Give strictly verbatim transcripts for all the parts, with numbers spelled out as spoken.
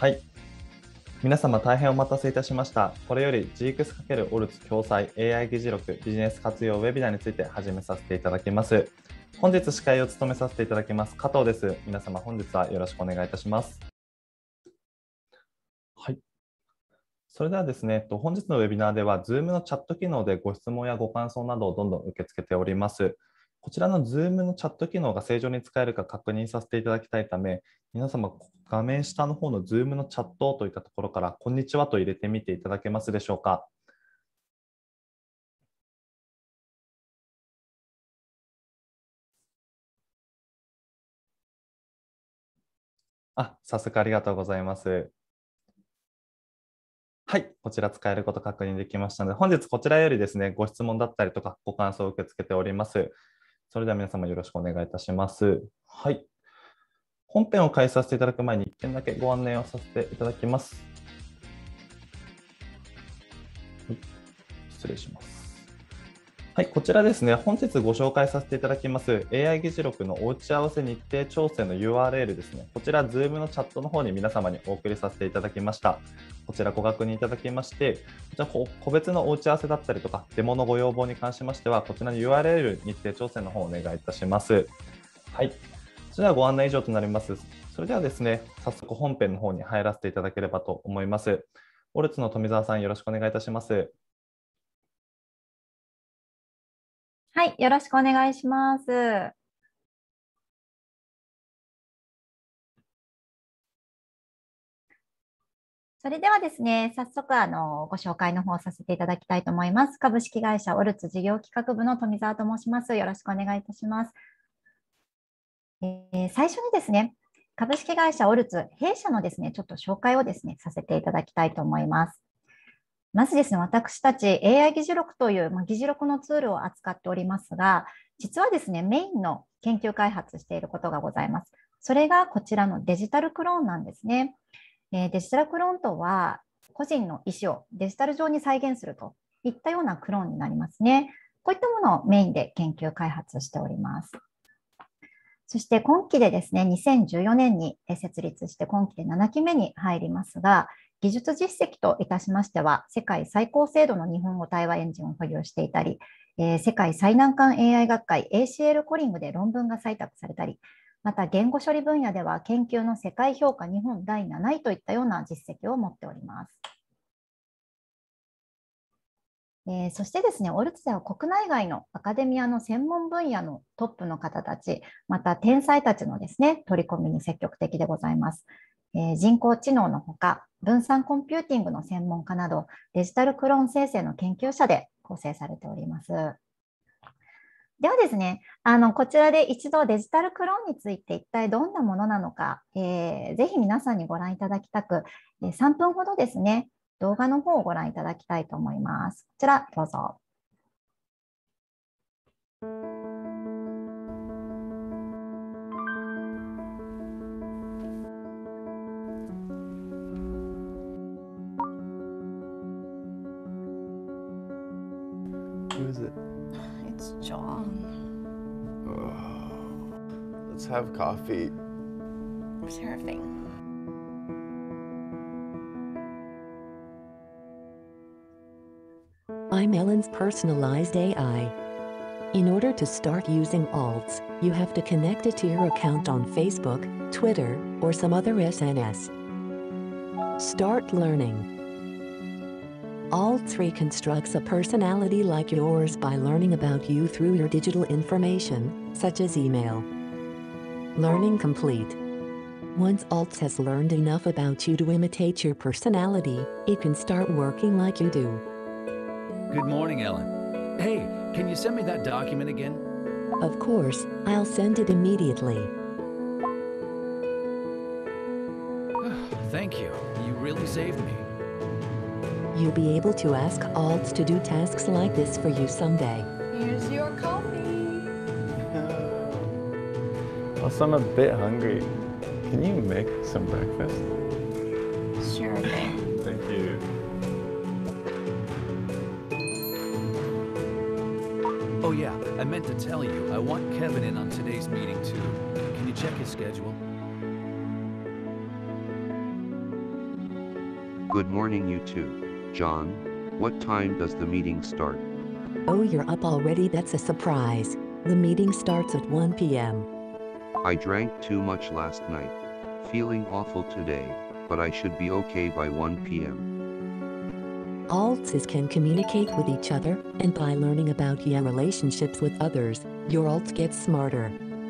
はい。皆様大変お待たせいたしました。これより ジーエックス× オルツ共催 エーアイ 議事録ビジネス活用ウェビナーについて始めさせていただきます。本日司会を務めさせていただきます加藤です。皆様本日はよろしくお願いいたします。はい。それではですね、本日のウェビナーでは Zoom のチャット機能でご質問やご感想などをどんどん受け付けております。こちらの Zoom のチャット機能が正常に使えるか確認させていただきたいため、皆様、画面下の方の Zoom のチャットといったところから、こんにちはと入れてみていただけますでしょうか。あ、早速ありがとうございます。はい、こちら使えること確認できましたので、本日こちらよりですね、ご質問だったりとか、ご感想を受け付けております。それでは皆様よろしくお願いいたします。はい。本編を開始させていただく前にいっけんだけご案内をさせていただきます。はい、失礼します。はい、こちらですね、本日ご紹介させていただきます エーアイ 議事録のお打ち合わせ日程調整の ユーアールエル ですね、こちら Zoom のチャットの方に皆様にお送りさせていただきました。こちらご確認いただきまして、こちら個別のお打ち合わせだったりとか、デモのご要望に関しましては、こちらの ユーアールエル 日程調整の方をお願いいたします。はい。それではご案内以上となります。それではですね、早速本編の方に入らせていただければと思います。オルツの富澤さん、よろしくお願いいたします。 はい、よろしくお願いします。それではですね、早速あのご紹介の方をさせていただきたいと思います。株式会社オルツ事業企画部の富澤と申します。よろしくお願いいたします。えー、最初にですね、株式会社オルツ弊社のですね、ちょっと紹介をですね、させていただきたいと思います。まずですね、私たち エーアイ 議事録という、まあ、議事録のツールを扱っておりますが、実はですね、メインの研究開発していることがございます。それがこちらのデジタルクローンなんですね。えー、デジタルクローンとは、個人の意思をデジタル上に再現するといったようなクローンになりますね。こういったものをメインで研究開発しております。そして今期でですね、にせんじゅうよねんに設立して今期でななきめに入りますが、技術実績といたしましては、世界最高精度の日本語対話エンジンを保有していたり、えー、世界最難関 エーアイ 学会 エーシーエル コリングで論文が採択されたり、また言語処理分野では研究の世界評価日本だいなないといったような実績を持っております。えー、そしてですね、オルツでは国内外のアカデミアの専門分野のトップの方たち、また天才たちのですね、取り込みに積極的でございます。えー、人工知能のほか、分散コンピューティングの専門家など、デジタルクローン生成の研究者で構成されております。ではですね、あのこちらで一度デジタルクローンについて一体どんなものなのか、えー、ぜひ皆さんにご覧いただきたく、さんぷんほどですね、動画の方をご覧いただきたいと思います。こちらどうぞ。 Who is it? It's John. Oh, let's have coffee. Sure thing. I'm Ellen's personalized A I. In order to start using Alts, you have to connect it to your account on Facebook, Twitter, or some other S N S. Start learning. Alts reconstructs a personality like yours by learning about you through your digital information, such as email. Learning complete. Once Alts has learned enough about you to imitate your personality, it can start working like you do. Good morning, Ellen. Hey, can you send me that document again? Of course, I'll send it immediately. Thank you. You really saved me. You'll be able to ask Alts to do tasks like this for you someday. Here's your coffee. Also, I'm a bit hungry. Can you make some breakfast? Sure thing. Thank you. Oh yeah, I meant to tell you, I want Kevin in on today's meeting too. Can you check his schedule? Good morning, you two. John, what time does the meeting start? Oh, you're up already? That's a surprise. The meeting starts at one p m I drank too much last night. Feeling awful today, but I should be okay by one p m Alts can communicate with each other, and by learning about your relationships with others, your alts get smarter.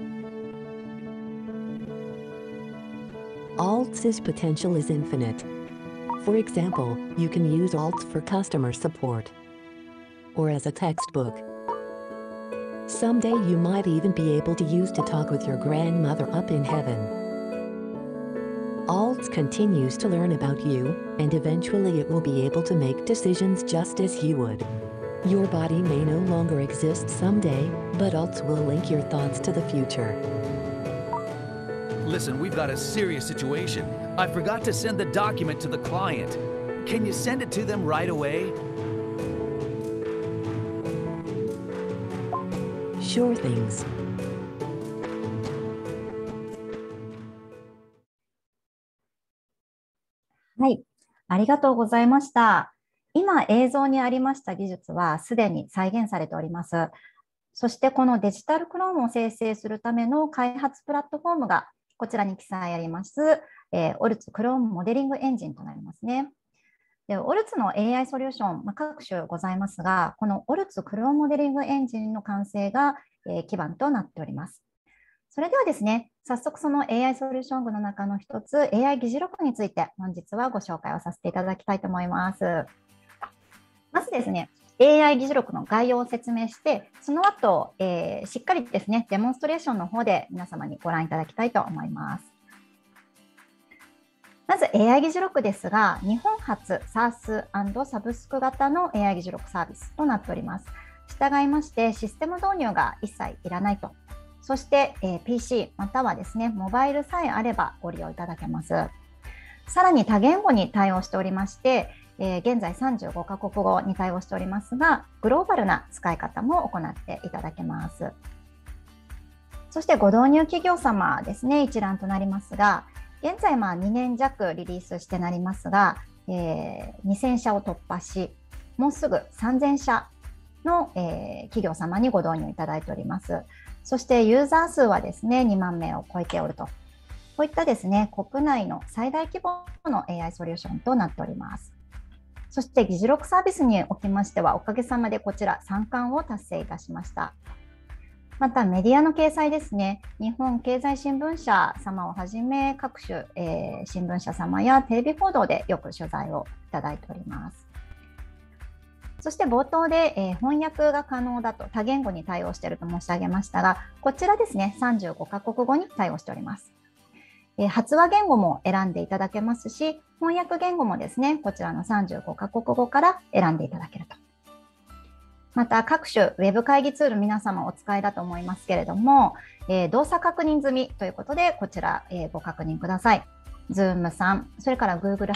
Alts' potential is infinite. For example, you can use alts for customer support or as a textbook. Someday you might even be able to use to talk with your grandmother up in heaven. Alts continues to learn about you, and eventually it will be able to make decisions just as you would. Your body may no longer exist someday, but Alts will link your thoughts to the future. Listen, we've got a serious situation. I forgot to send the document to the client. Can you send it to them right away? Sure things. はい、ありがとうございました。今映像にありました技術はすでに再現されております。そしてこのデジタルクロームを生成するための開発プラットフォームがこちらに記載あります、えー、オルツクロームモデリングエンジンとなりますね。でオルツの エーアイ ソリューション、まあ、各種ございますが、このオルツクロームモデリングエンジンの完成が、えー、基盤となっております。それではですね、早速その エーアイ ソリューション群の中の一つ、エーアイ 議事録について本日はご紹介をさせていただきたいと思います。まずですね、エーアイ 議事録の概要を説明して、その後、えー、しっかりですね、デモンストレーションの方で皆様にご覧いただきたいと思います。まず エーアイ 議事録ですが、日本初 SaaS& サブスク型の エーアイ 議事録サービスとなっております。従いまして、システム導入が一切いらないと。そして、えー、ピーシー またはですね、モバイルさえあればご利用いただけます。さらに多言語に対応しておりまして、えー、現在さんじゅうごカ国語に対応しておりますが、グローバルな使い方も行っていただけます。そしてご導入企業様ですね、一覧となりますが、現在まあにねん弱リリースしてなりますが、えー、にせん社を突破し、もうすぐさんぜん社の、えー、企業様にご導入いただいております。そしてユーザー数はですね、にまん名を超えておると。こういったですね、国内の最大規模の エーアイ ソリューションとなっております。そして議事録サービスにおきましては、おかげさまでこちらさん冠を達成いたしました。またメディアの掲載ですね、日本経済新聞社様をはじめ各種、えー、新聞社様やテレビ報道でよく取材をいただいております。そして冒頭で、えー、翻訳が可能だと多言語に対応していると申し上げましたが、こちらですね、さんじゅうごカ国語に対応しております。えー、発話言語も選んでいただけますし、翻訳言語もですね、こちらのさんじゅうごカ国語から選んでいただけると。また各種ウェブ会議ツール皆様お使いだと思いますけれども、えー、動作確認済みということでこちら、えー、ご確認ください。Zoom さん、それから Google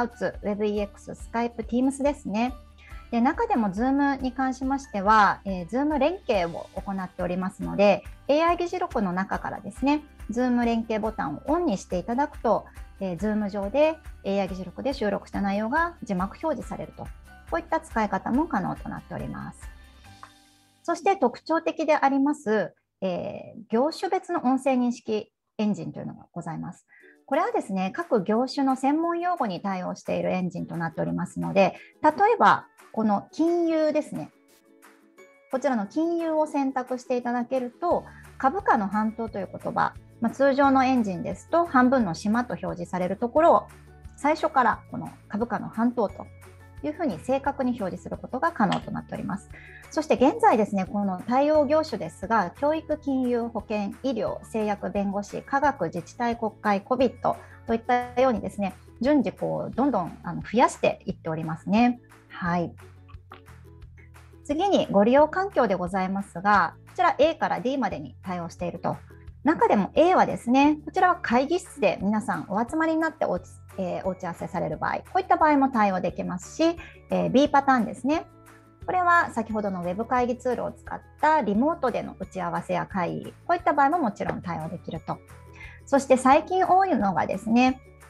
Hangouts、WebEX、Skype、Teams ですね。で中でも Zoom に関しましては、えー、Zoom 連携を行っておりますので、エーアイ 議事録の中からですね、Zoom 連携ボタンをオンにしていただくと、えー、Zoom 上で エーアイ 議事録で収録した内容が字幕表示されると。こういった使い方も可能となっております。そして特徴的であります、えー、業種別の音声認識エンジンというのがございます。これはですね、各業種の専門用語に対応しているエンジンとなっておりますので、例えばこの金融ですね。こちらの金融を選択していただけると、株価の半島という言葉、まあ、通常のエンジンですと半分の島と表示されるところを最初からこの株価の半島というふうに正確に表示することが可能となっております。そして現在ですね、この対応業種ですが、教育、金融、保険、医療、製薬、弁護士、科学、自治体、国会、コビット といったようにですね、順次こうどんどんあの増やしていっておりますね。はい。次にご利用環境でございますが、こちら エー から ディー までに対応していると。中でも エー はですね、こちらは会議室で皆さんお集まりになっておえー、お打ち合わせされる場合、こういった場合も対応できますし、えー、ビー パターンですね。これは先ほどのウェブ会議ツールを使ったリモートでの打ち合わせや会議、こういった場合ももちろん対応できると。そして最近多いのがですね、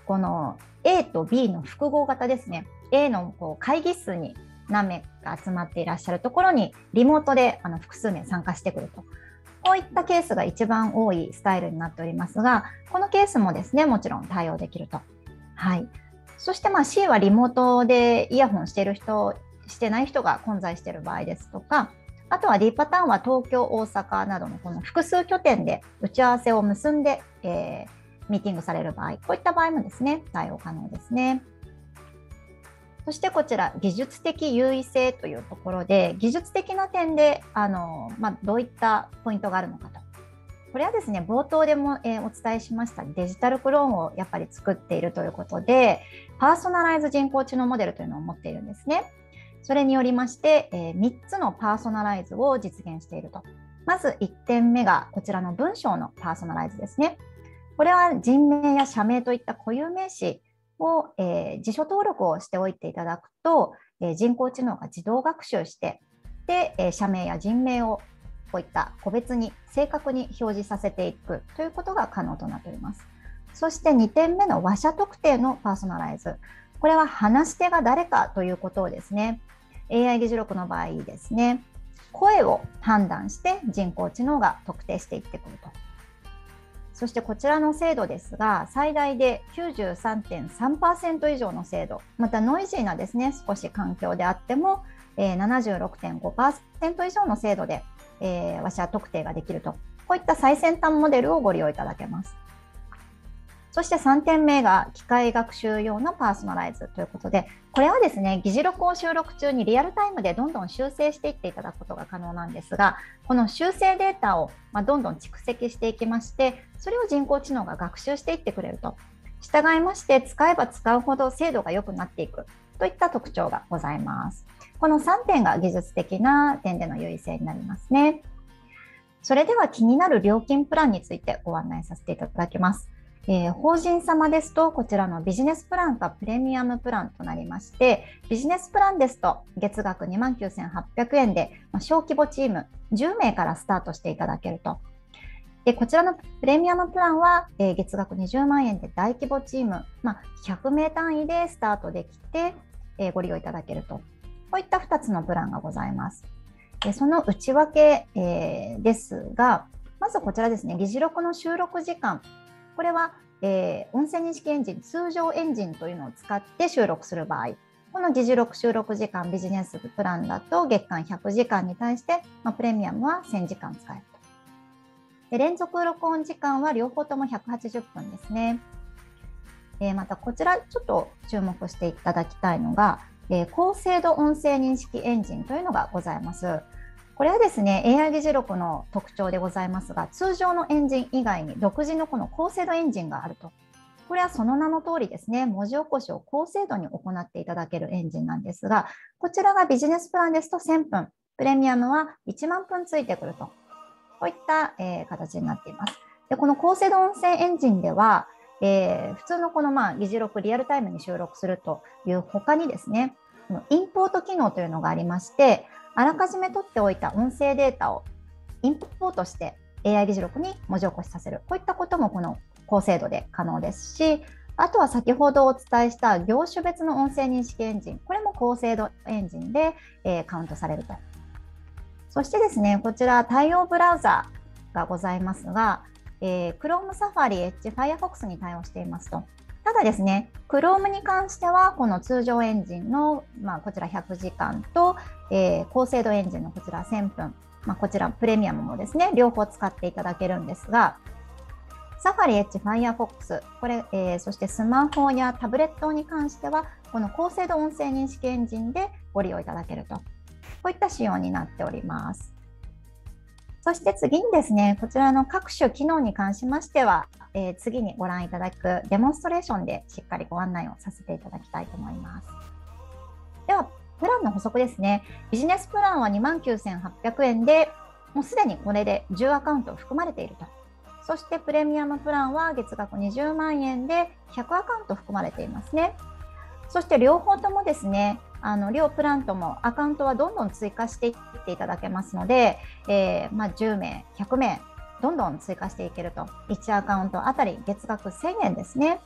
この A と B の複合型ですね。A のこう会議室に何名か集まっていらっしゃるところにリモートであの複数名参加してくると。こういったケースが一番多いスタイルになっておりますが、このケースもですね、もちろん対応できると。はい。そしてまあ C はリモートでイヤホンしている人、してない人が混在している場合ですとか、あとは D パターンは東京、大阪などのこの複数拠点で打ち合わせを結んで、えー、ミーティングされる場合、こういった場合もですね、対応可能ですね。そしてこちら、技術的優位性というところで、技術的な点であの、まあ、どういったポイントがあるのかと。これはですね、冒頭でも、えー、お伝えしましたデジタルクローンをやっぱり作っているということで、パーソナライズ人工知能モデルというのを持っているんですね。それによりまして、えー、みっつのパーソナライズを実現していると。まずいってんめがこちらの文章のパーソナライズですね。これは人名や社名といった固有名詞を、えー、辞書登録をしておいていただくと、えー、人工知能が自動学習して、で、えー、社名や人名をこういった個別に正確に表示させていくということが可能となっております。そしてにてんめの話者特定のパーソナライズ。これは話し手が誰かということをですね、エーアイ 議事録の場合ですね、声を判断して人工知能が特定していってくると。そしてこちらの精度ですが、最大で きゅうじゅうさんてんさんパーセント 以上の精度、またノイジーなですね、少し環境であっても、えー、ななじゅうろくてんごパーセント 以上の精度で、えー、話者特定ができると。こういった最先端モデルをご利用いただけます。そしてさんてんめが機械学習用のパーソナライズということで、これはですね、議事録を収録中にリアルタイムでどんどん修正していっていただくことが可能なんですが、この修正データをまあどんどん蓄積していきまして、それを人工知能が学習していってくれると。従いまして、使えば使うほど精度が良くなっていくといった特徴がございます。このさんてんが技術的な点での優位性になりますね。それでは気になる料金プランについてご案内させていただきます。えー、法人様ですと、こちらのビジネスプランかプレミアムプランとなりまして、ビジネスプランですと月額 にまんきゅうせんはっぴゃくえんで、まあ、小規模チームじゅうめいからスタートしていただけると。でこちらのプレミアムプランは、えー、月額にじゅうまんえんで大規模チーム、まあ、ひゃくめい単位でスタートできて、えー、ご利用いただけると。こういったふたつのプランがございます。でその内訳、えー、ですが、まずこちらですね、議事録の収録時間。これは、えー、音声認識エンジン、通常エンジンというのを使って収録する場合、この議事録収録時間ビジネスプランだと月間ひゃくじかんに対して、まあ、プレミアムはせんじかん使えると。で連続録音時間は両方ともひゃくはちじゅっぷんですね。えー、またこちらちょっと注目していただきたいのが、えー、高精度音声認識エンジンというのがございます。これはですね、エーアイ 議事録の特徴でございますが、通常のエンジン以外に独自のこの高精度エンジンがあると。これはその名の通りですね、文字起こしを高精度に行っていただけるエンジンなんですが、こちらがビジネスプランですとせんぷん、プレミアムはいちまんぷんついてくると。こういった、えー、形になっています。でこの高精度音声エンジンでは、えー、普通のこの、まあ、議事録リアルタイムに収録するという他にですね、インポート機能というのがありまして、あらかじめ取っておいた音声データをインポートして エーアイ 議事録に文字起こしさせる。こういったこともこの高精度で可能ですし、あとは先ほどお伝えした業種別の音声認識エンジン。これも高精度エンジンで、えー、カウントされると。そしてですね、こちら対応ブラウザがございますが、えー、Chrome、Safari、Edge、Firefox に対応していますと。ただですね、Chrome に関しては、この通常エンジンの、まあ、こちらひゃくじかんと、えー、高精度エンジンのこちらせんぷん、まあ、こちらプレミアムもですね、両方使っていただけるんですが、Safari、Edge、Firefox、これ、えー、そしてスマホやタブレットに関しては、この高精度音声認識エンジンでご利用いただけると。こういった仕様になっております。そして次にですね、こちらの各種機能に関しましては、えー、次にご覧いただくデモンストレーションでしっかりご案内をさせていただきたいと思います。では、プランの補足ですね。ビジネスプランは にまんきゅうせんはっぴゃくえんで、もうすでにこれでじゅうアカウント含まれていると。そしてプレミアムプランは月額にじゅうまんえんでひゃくアカウント含まれていますね。そして両方ともですね、あの両プランともアカウントはどんどん追加していっていただけますので、えーまあ、じゅうめい、ひゃくめいどんどん追加していけると。いちアカウントあたり月額せんえんですね。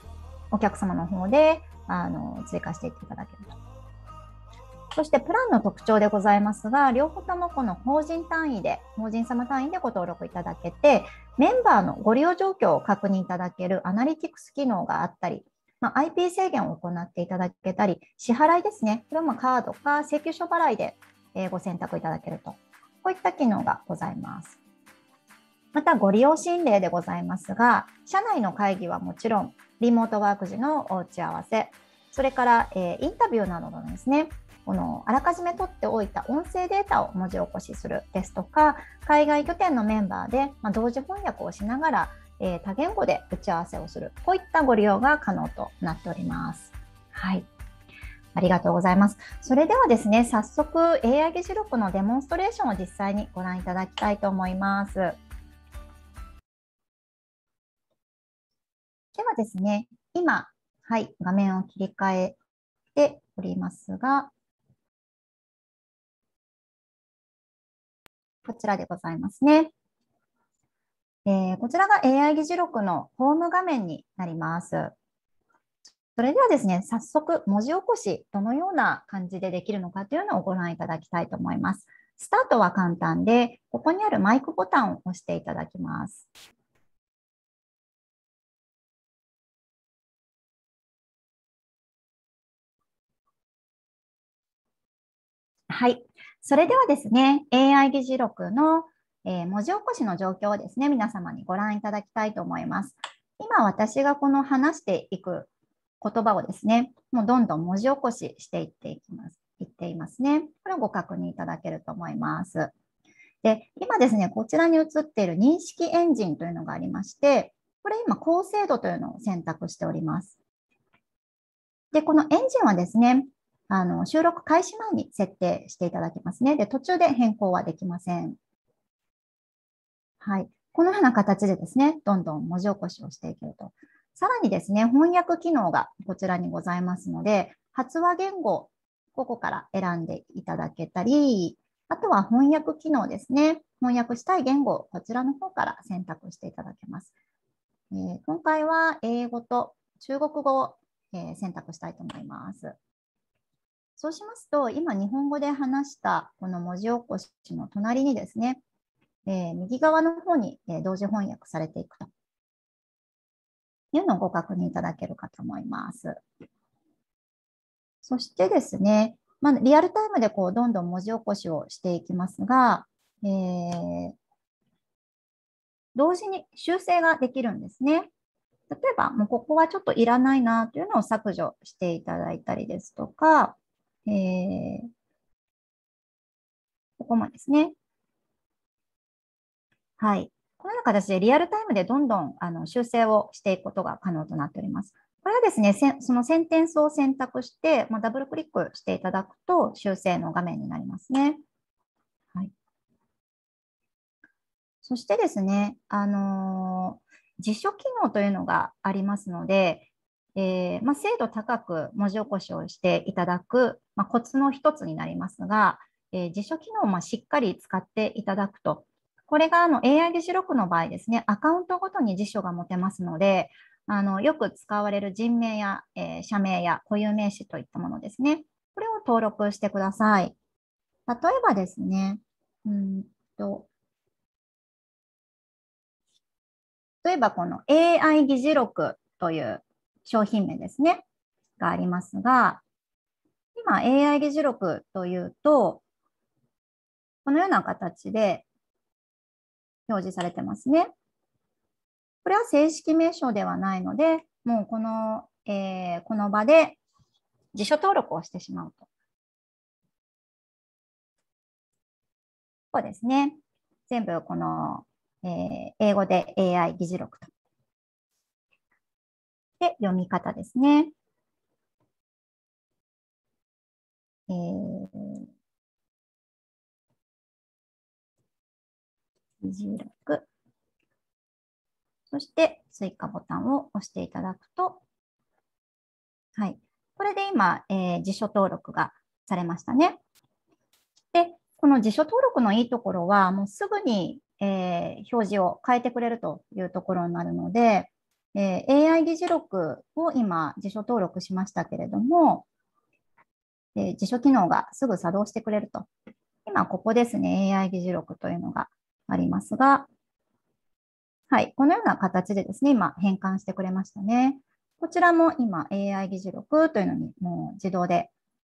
お客様の方であの追加していっていただけると。そしてプランの特徴でございますが、両方ともこの法人単位で、法人様単位でご登録いただけて、メンバーのご利用状況を確認いただけるアナリティクス機能があったり、まあ、アイピー 制限を行っていただけたり、支払いですね。これはまあカードか請求書払いでご選択いただけると。こういった機能がございます。また、ご利用診例でございますが、社内の会議はもちろん、リモートワーク時のお打ち合わせ、それから、えー、インタビューなどのですね、このあらかじめ取っておいた音声データを文字起こしするですとか、海外拠点のメンバーで、まあ、同時翻訳をしながら、えー、多言語で打ち合わせをする、こういったご利用が可能となっております。はい。ありがとうございます。それではですね、早速 エーアイ 議事録のデモンストレーションを実際にご覧いただきたいと思います。ではですね、今、はい、画面を切り替えておりますが、こちらでございますね。えー、こちらが エーアイ 議事録のホーム画面になります。それではですね、早速文字起こし、どのような感じでできるのかというのをご覧いただきたいと思います。スタートは簡単で、ここにあるマイクボタンを押していただきます。はい。それではですね、エーアイ 議事録の、えー、文字起こしの状況をですね、皆様にご覧いただきたいと思います。今、私がこの話していく言葉をですね、もうどんどん文字起こししていっていきます。いっていますね。これをご確認いただけると思います。で、今ですね、こちらに映っている認識エンジンというのがありまして、これ今、高精度というのを選択しております。で、このエンジンはですね、あの収録開始前に設定していただきますね。で、途中で変更はできません。はい。このような形でですね、どんどん文字起こしをしていけると。さらにですね、翻訳機能がこちらにございますので、発話言語、ここから選んでいただけたり、あとは翻訳機能ですね。翻訳したい言語、こちらの方から選択していただけます。えー、今回は英語と中国語を、えー、選択したいと思います。そうしますと、今日本語で話したこの文字起こしの隣にですね、えー、右側の方に、えー、同時翻訳されていくというのをご確認いただけるかと思います。そしてですね、まあ、リアルタイムでこうどんどん文字起こしをしていきますが、えー、同時に修正ができるんですね。例えば、もうここはちょっといらないなというのを削除していただいたりですとか、えー、ここもですね。はい。このような形でリアルタイムでどんどんあの修正をしていくことが可能となっております。これはですね、そのセンテンスを選択して、まあ、ダブルクリックしていただくと修正の画面になりますね。はい。そしてですね、あのー、辞書機能というのがありますので、えーまあ、精度高く文字起こしをしていただく、まあ、コツの一つになりますが、えー、辞書機能をまあしっかり使っていただくと、これがあの エーアイ 議事録の場合ですね、アカウントごとに辞書が持てますので、あのよく使われる人名や、えー、社名や固有名詞といったものですね、これを登録してください。例えばですね、うんと例えばこの エーアイ 議事録という商品名ですね、がありますが、今 エーアイ 議事録というと、このような形で表示されてますね。これは正式名称ではないので、もうこの、えー、この場で辞書登録をしてしまうと。こうですね。全部この、えー、英語で エーアイ 議事録と。で、読み方ですね。えー、議事録。そして追加ボタンを押していただくと、はい。これで今、えー、辞書登録がされましたね。で、この辞書登録のいいところは、もうすぐに、えー、表示を変えてくれるというところになるので、ええー、エーアイ 議事録を今、辞書登録しましたけれども、えー、辞書機能がすぐ作動してくれると。今、ここですね、エーアイ 議事録というのがありますが、はい、このような形でですね、今、変換してくれましたね。こちらも今、エーアイ 議事録というのにもう自動で、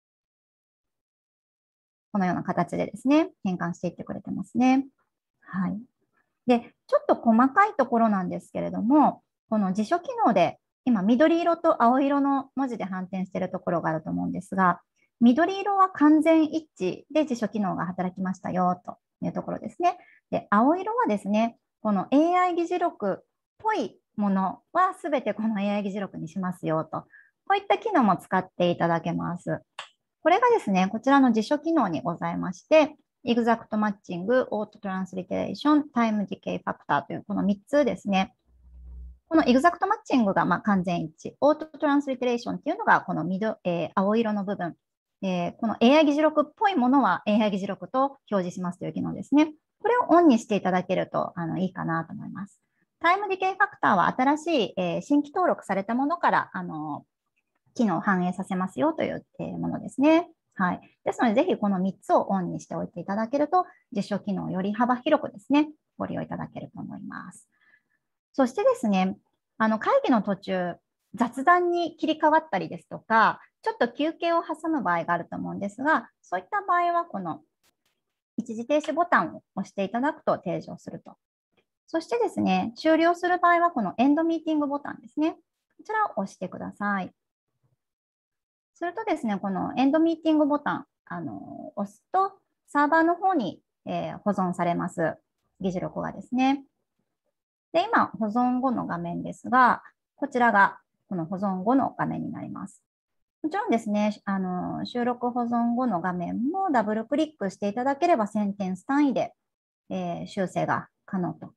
このような形でですね、変換していってくれてますね。はい。で、ちょっと細かいところなんですけれども、この辞書機能で、今、緑色と青色の文字で反転しているところがあると思うんですが、緑色は完全一致で辞書機能が働きましたよというところですね。で、青色はですね、この エーアイ 議事録っぽいものはすべてこの エーアイ 議事録にしますよと。こういった機能も使っていただけます。これがですね、こちらの辞書機能にございまして、Exact Matching、Auto Transliteration、Time Decay Factor というこのみっつですね。この Exact Matching がまあ完全一致、Auto Transliteration っていうのがこの緑、えー、青色の部分。えー、この エーアイ 議事録っぽいものは エーアイ 議事録と表示しますという機能ですね。これをオンにしていただけるとあのいいかなと思います。タイムディケイファクターは新しい、えー、新規登録されたものからあの機能を反映させますよという、えー、ものですね。はい。ですので、ぜひこのみっつをオンにしておいていただけると、辞書機能をより幅広くですね、ご利用いただけると思います。そしてですね、あの会議の途中、雑談に切り替わったりですとか、ちょっと休憩を挟む場合があると思うんですが、そういった場合はこの一時停止ボタンを押していただくと停止をすると。そしてですね、終了する場合はこのエンドミーティングボタンですね。こちらを押してください。するとですね、このエンドミーティングボタン、あの押すとサーバーの方に、えー、保存されます。議事録がですね。で、今、保存後の画面ですが、こちらがこの保存後の画面になります。もちろんですね、あの収録保存後の画面もダブルクリックしていただければセンテンス単位で、えー、修正が可能と。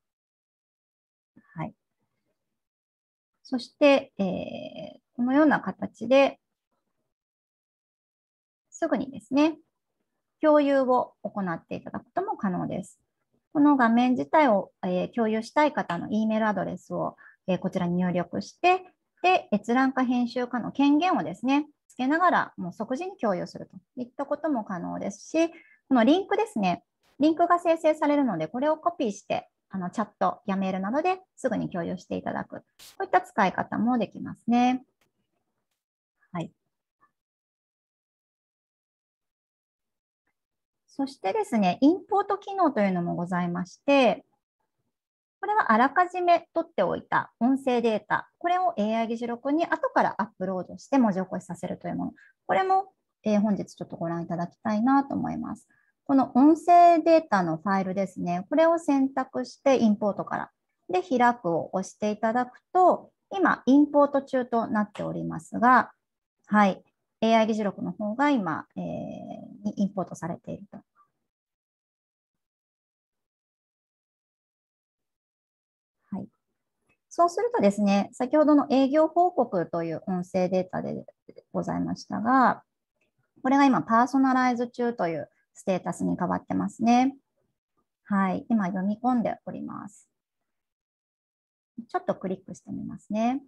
はい。そして、えー、このような形ですぐにですね、共有を行っていただくことも可能です。この画面自体を、えー、共有したい方の E メールアドレスを、えー、こちらに入力して、で、閲覧か編集かの権限をですね、つけながらもう即時に共有するといったことも可能ですし、このリンクですね、リンクが生成されるので、これをコピーして、あのチャットやメールなどですぐに共有していただく。こういった使い方もできますね。はい。そしてですね、インポート機能というのもございまして、これはあらかじめ取っておいた音声データ、これを エーアイ 議事録に後からアップロードして文字起こしさせるというもの。これも、えー、本日ちょっとご覧いただきたいなと思います。この音声データのファイルですね、これを選択してインポートからで開くを押していただくと、今、インポート中となっておりますが、はい、エーアイ 議事録の方が今、えー、にインポートされていると。はい、そうするとですね、先ほどの営業報告という音声データでございましたが、これが今、パーソナライズ中というステータスに変わってますね。はい、今読み込んでおります。ちょっとクリックしてみますね。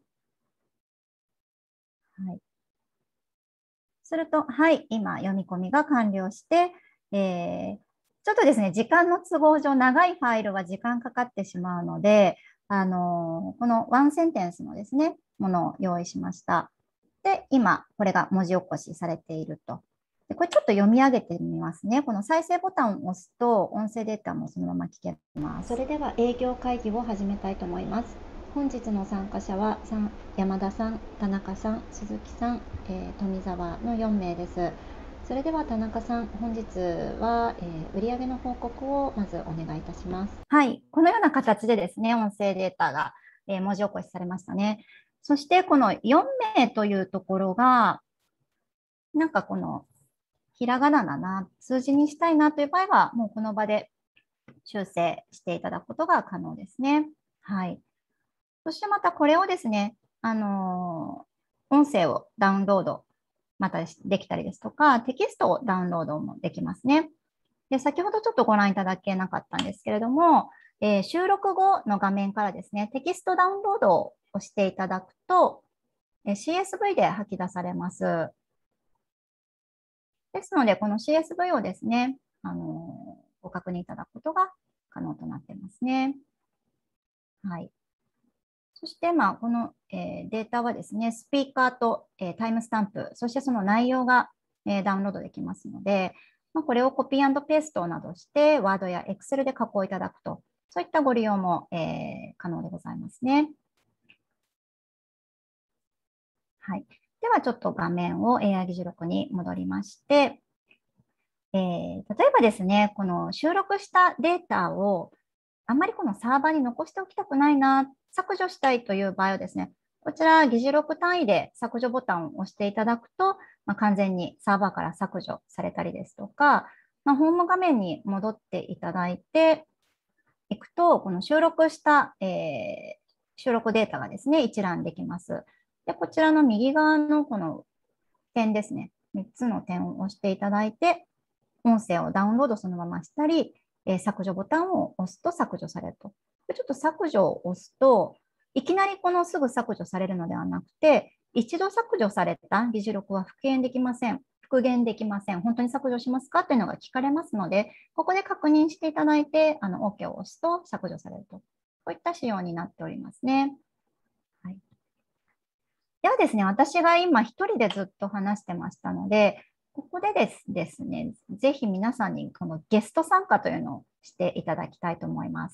はい。すると、はい、今読み込みが完了して、えー、ちょっとですね、時間の都合上、長いファイルは時間かかってしまうので、あのー、このワンセンテンスのですね、ものを用意しました。で、今、これが文字起こしされていると。でこれちょっと読み上げてみますね。この再生ボタンを押すと、音声データもそのまま聞けます。それでは営業会議を始めたいと思います。本日の参加者は山田さん、田中さん、鈴木さん、えー、富澤のよんめいです。それでは田中さん、本日は、えー、売上の報告をまずお願いいたします。はい、このような形でですね、音声データが、えー、文字起こしされましたね。そしてこのよんめいというところが、なんかこのひらがなだな、数字にしたいなという場合は、もうこの場で修正していただくことが可能ですね。はい。そしてまたこれをですね、あのー、音声をダウンロード、またできたりですとか、テキストをダウンロードもできますね。で、先ほどちょっとご覧いただけなかったんですけれども、えー、収録後の画面からですね、テキストダウンロード押していただくと、シーエスブイ で吐き出されます。ですので、この シーエスブイ をですね、あのご確認いただくことが可能となっていますね。はい。そして、まあ、この、えー、データはですね、スピーカーと、えー、タイムスタンプ、そしてその内容が、えー、ダウンロードできますので、まあ、これをコピー&ペーストなどして、ワードや Excel で加工いただくと、そういったご利用も、えー、可能でございますね。はい。では、ちょっと画面を エーアイ 議事録に戻りまして、えー、例えばですね、この収録したデータをあんまりこのサーバーに残しておきたくないな、削除したいという場合はですね、こちら議事録単位で削除ボタンを押していただくと、まあ、完全にサーバーから削除されたりですとか、まあ、ホーム画面に戻っていただいていくと、この収録した、えー、収録データがですね、一覧できます。で、こちらの右側のこの点ですね、みっつの点を押していただいて、音声をダウンロードそのまましたり、えー、削除ボタンを押すと削除されると。ちょっと削除を押すと、いきなりこのすぐ削除されるのではなくて、一度削除された議事録は復元できません。復元できません。本当に削除しますかというのが聞かれますので、ここで確認していただいて、あの OK を押すと削除されると。こういった仕様になっておりますね。はい、ではですね、私が今一人でずっと話してましたので、ここでですですね、ぜひ皆さんにこのゲスト参加というのをしていただきたいと思います。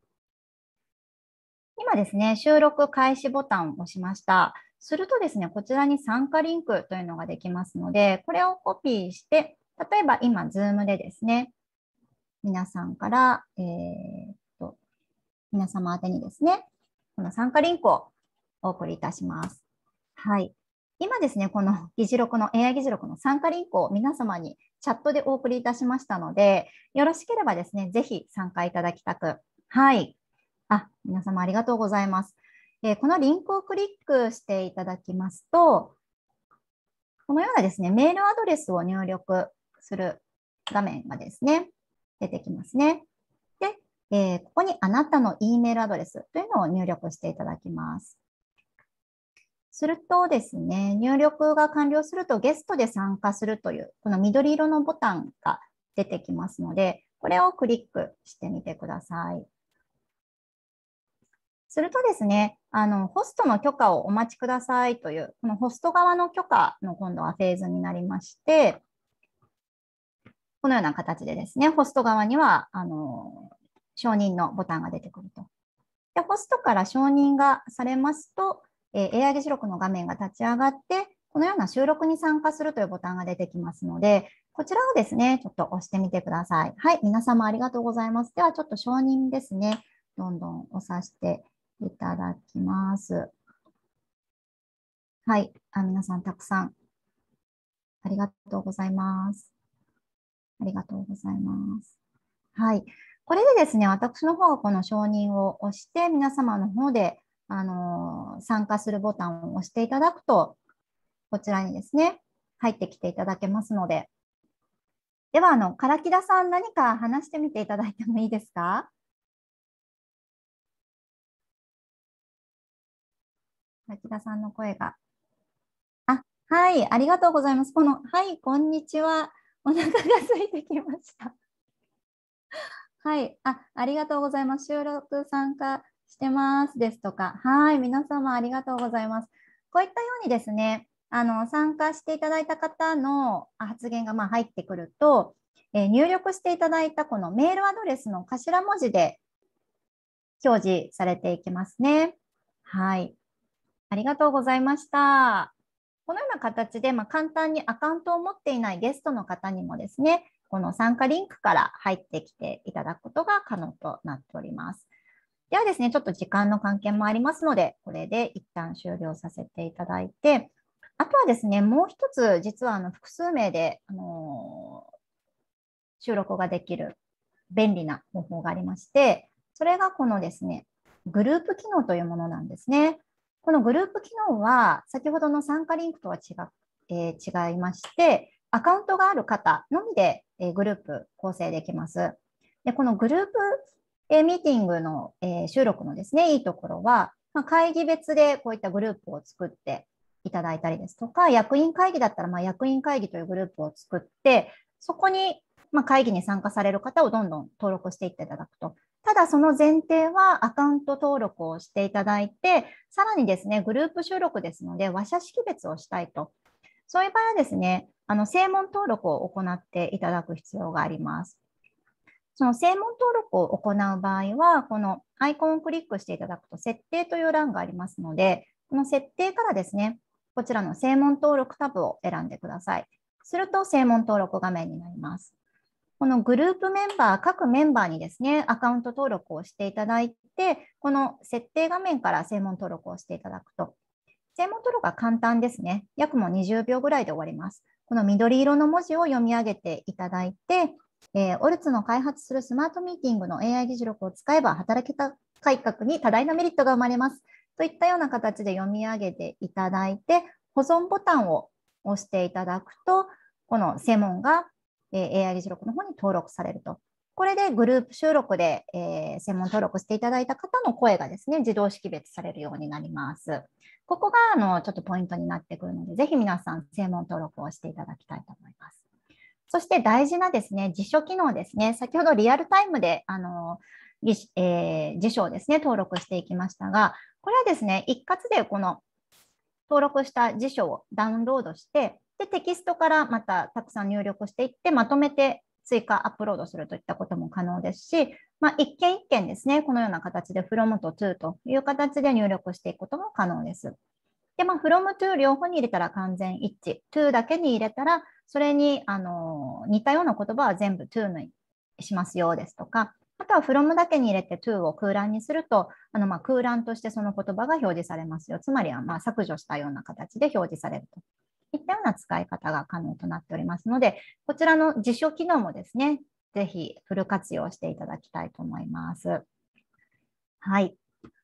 今ですね、収録開始ボタンを押しました。するとですね、こちらに参加リンクというのができますので、これをコピーして、例えば今、Zoom でですね、皆さんから、えー、っと、皆様宛てにですね、この参加リンクをお送りいたします。はい。今ですね、この議事録の エーアイ 議事録の参加リンクを皆様にチャットでお送りいたしましたので、よろしければですね、ぜひ参加いただきたく。はい。あ、皆様ありがとうございます。えー、このリンクをクリックしていただきますと、このようなですね、メールアドレスを入力する画面がですね、出てきますね。で、えー、ここにあなたの E メールアドレスというのを入力していただきます。するとですね、入力が完了するとゲストで参加するという、この緑色のボタンが出てきますので、これをクリックしてみてください。するとですね、あの、ホストの許可をお待ちくださいという、このホスト側の許可の今度はフェーズになりまして、このような形でですね、ホスト側には、あの、承認のボタンが出てくると。で、ホストから承認がされますと、えー、エーアイ 議事録の画面が立ち上がって、このような収録に参加するというボタンが出てきますので、こちらをですね、ちょっと押してみてください。はい、皆様ありがとうございます。では、ちょっと承認ですね、どんどん押させていただきます。はい、あ、皆さんたくさんありがとうございます。ありがとうございます。はい、これでですね、私の方がこの承認を押して、皆様の方であの参加するボタンを押していただくと、こちらにですね、入ってきていただけますので。では、あの、唐木田さん、何か話してみていただいてもいいですか？唐木田さんの声が。あ、はい、ありがとうございます。この、はい、こんにちは。お腹が空いてきました。はい、あ、ありがとうございます。収録参加してますですとか、はい、皆様ありがとうございます。こういったようにですね、あの参加していただいた方の発言がまあ入ってくると、えー、入力していただいたこのメールアドレスの頭文字で表示されていきますね。はい、ありがとうございました。このような形で、まあ、簡単にアカウントを持っていないゲストの方にもですね、この参加リンクから入ってきていただくことが可能となっております。ではですね、ちょっと時間の関係もありますので、これで一旦終了させていただいて、あとはですね、もう一つ、実はあの複数名で、あのー、収録ができる便利な方法がありまして、それがこのですね、グループ機能というものなんですね。このグループ機能は、先ほどの参加リンクとは違う、えー、違いまして、アカウントがある方のみで、えー、グループ構成できます。で、このグループえー、ミーティングの、えー、収録のですね、いいところは、 まあ、会議別でこういったグループを作っていただいたりですとか、役員会議だったらまあ役員会議というグループを作って、そこにまあ会議に参加される方をどんどん登録していっていただくと。ただその前提はアカウント登録をしていただいて、さらにですね、グループ収録ですので、話者識別をしたいと。そういう場合はですね、あの正門登録を行っていただく必要があります。その正門登録を行う場合は、このアイコンをクリックしていただくと、設定という欄がありますので、この設定からですね、こちらの正門登録タブを選んでください。すると、正門登録画面になります。このグループメンバー、各メンバーにですね、アカウント登録をしていただいて、この設定画面から正門登録をしていただくと、正門登録は簡単ですね。約もうにじゅうびょうぐらいで終わります。この緑色の文字を読み上げていただいて、えー、オルツの開発するスマートミーティングの エーアイ 議事録を使えば働き方改革に多大なメリットが生まれます。といったような形で読み上げていただいて、保存ボタンを押していただくと、この正門が エーアイ 議事録の方に登録されると。これでグループ収録で、えー、正門登録していただいた方の声がですね、自動識別されるようになります。ここがあのちょっとポイントになってくるので、ぜひ皆さん正門登録をしていただきたいと思います。そして大事なですね、辞書機能ですね。先ほどリアルタイムであの、えー、辞書をですね、登録していきましたが、これはですね、一括でこの登録した辞書をダウンロードして、でテキストからまたたくさん入力していって、まとめて追加アップロードするといったことも可能ですし、まあ、一件一件ですね、このような形で from と to という形で入力していくことも可能です。で、まあ、from to 両方に入れたら完全一致、to だけに入れたら、それにあの似たような言葉は全部 to にしますよですとか、あとは from だけに入れて to を空欄にすると、あのまあ空欄としてその言葉が表示されますよ。つまりはまあ削除したような形で表示されるといったような使い方が可能となっておりますので、こちらの辞書機能もですね、ぜひフル活用していただきたいと思います。はい。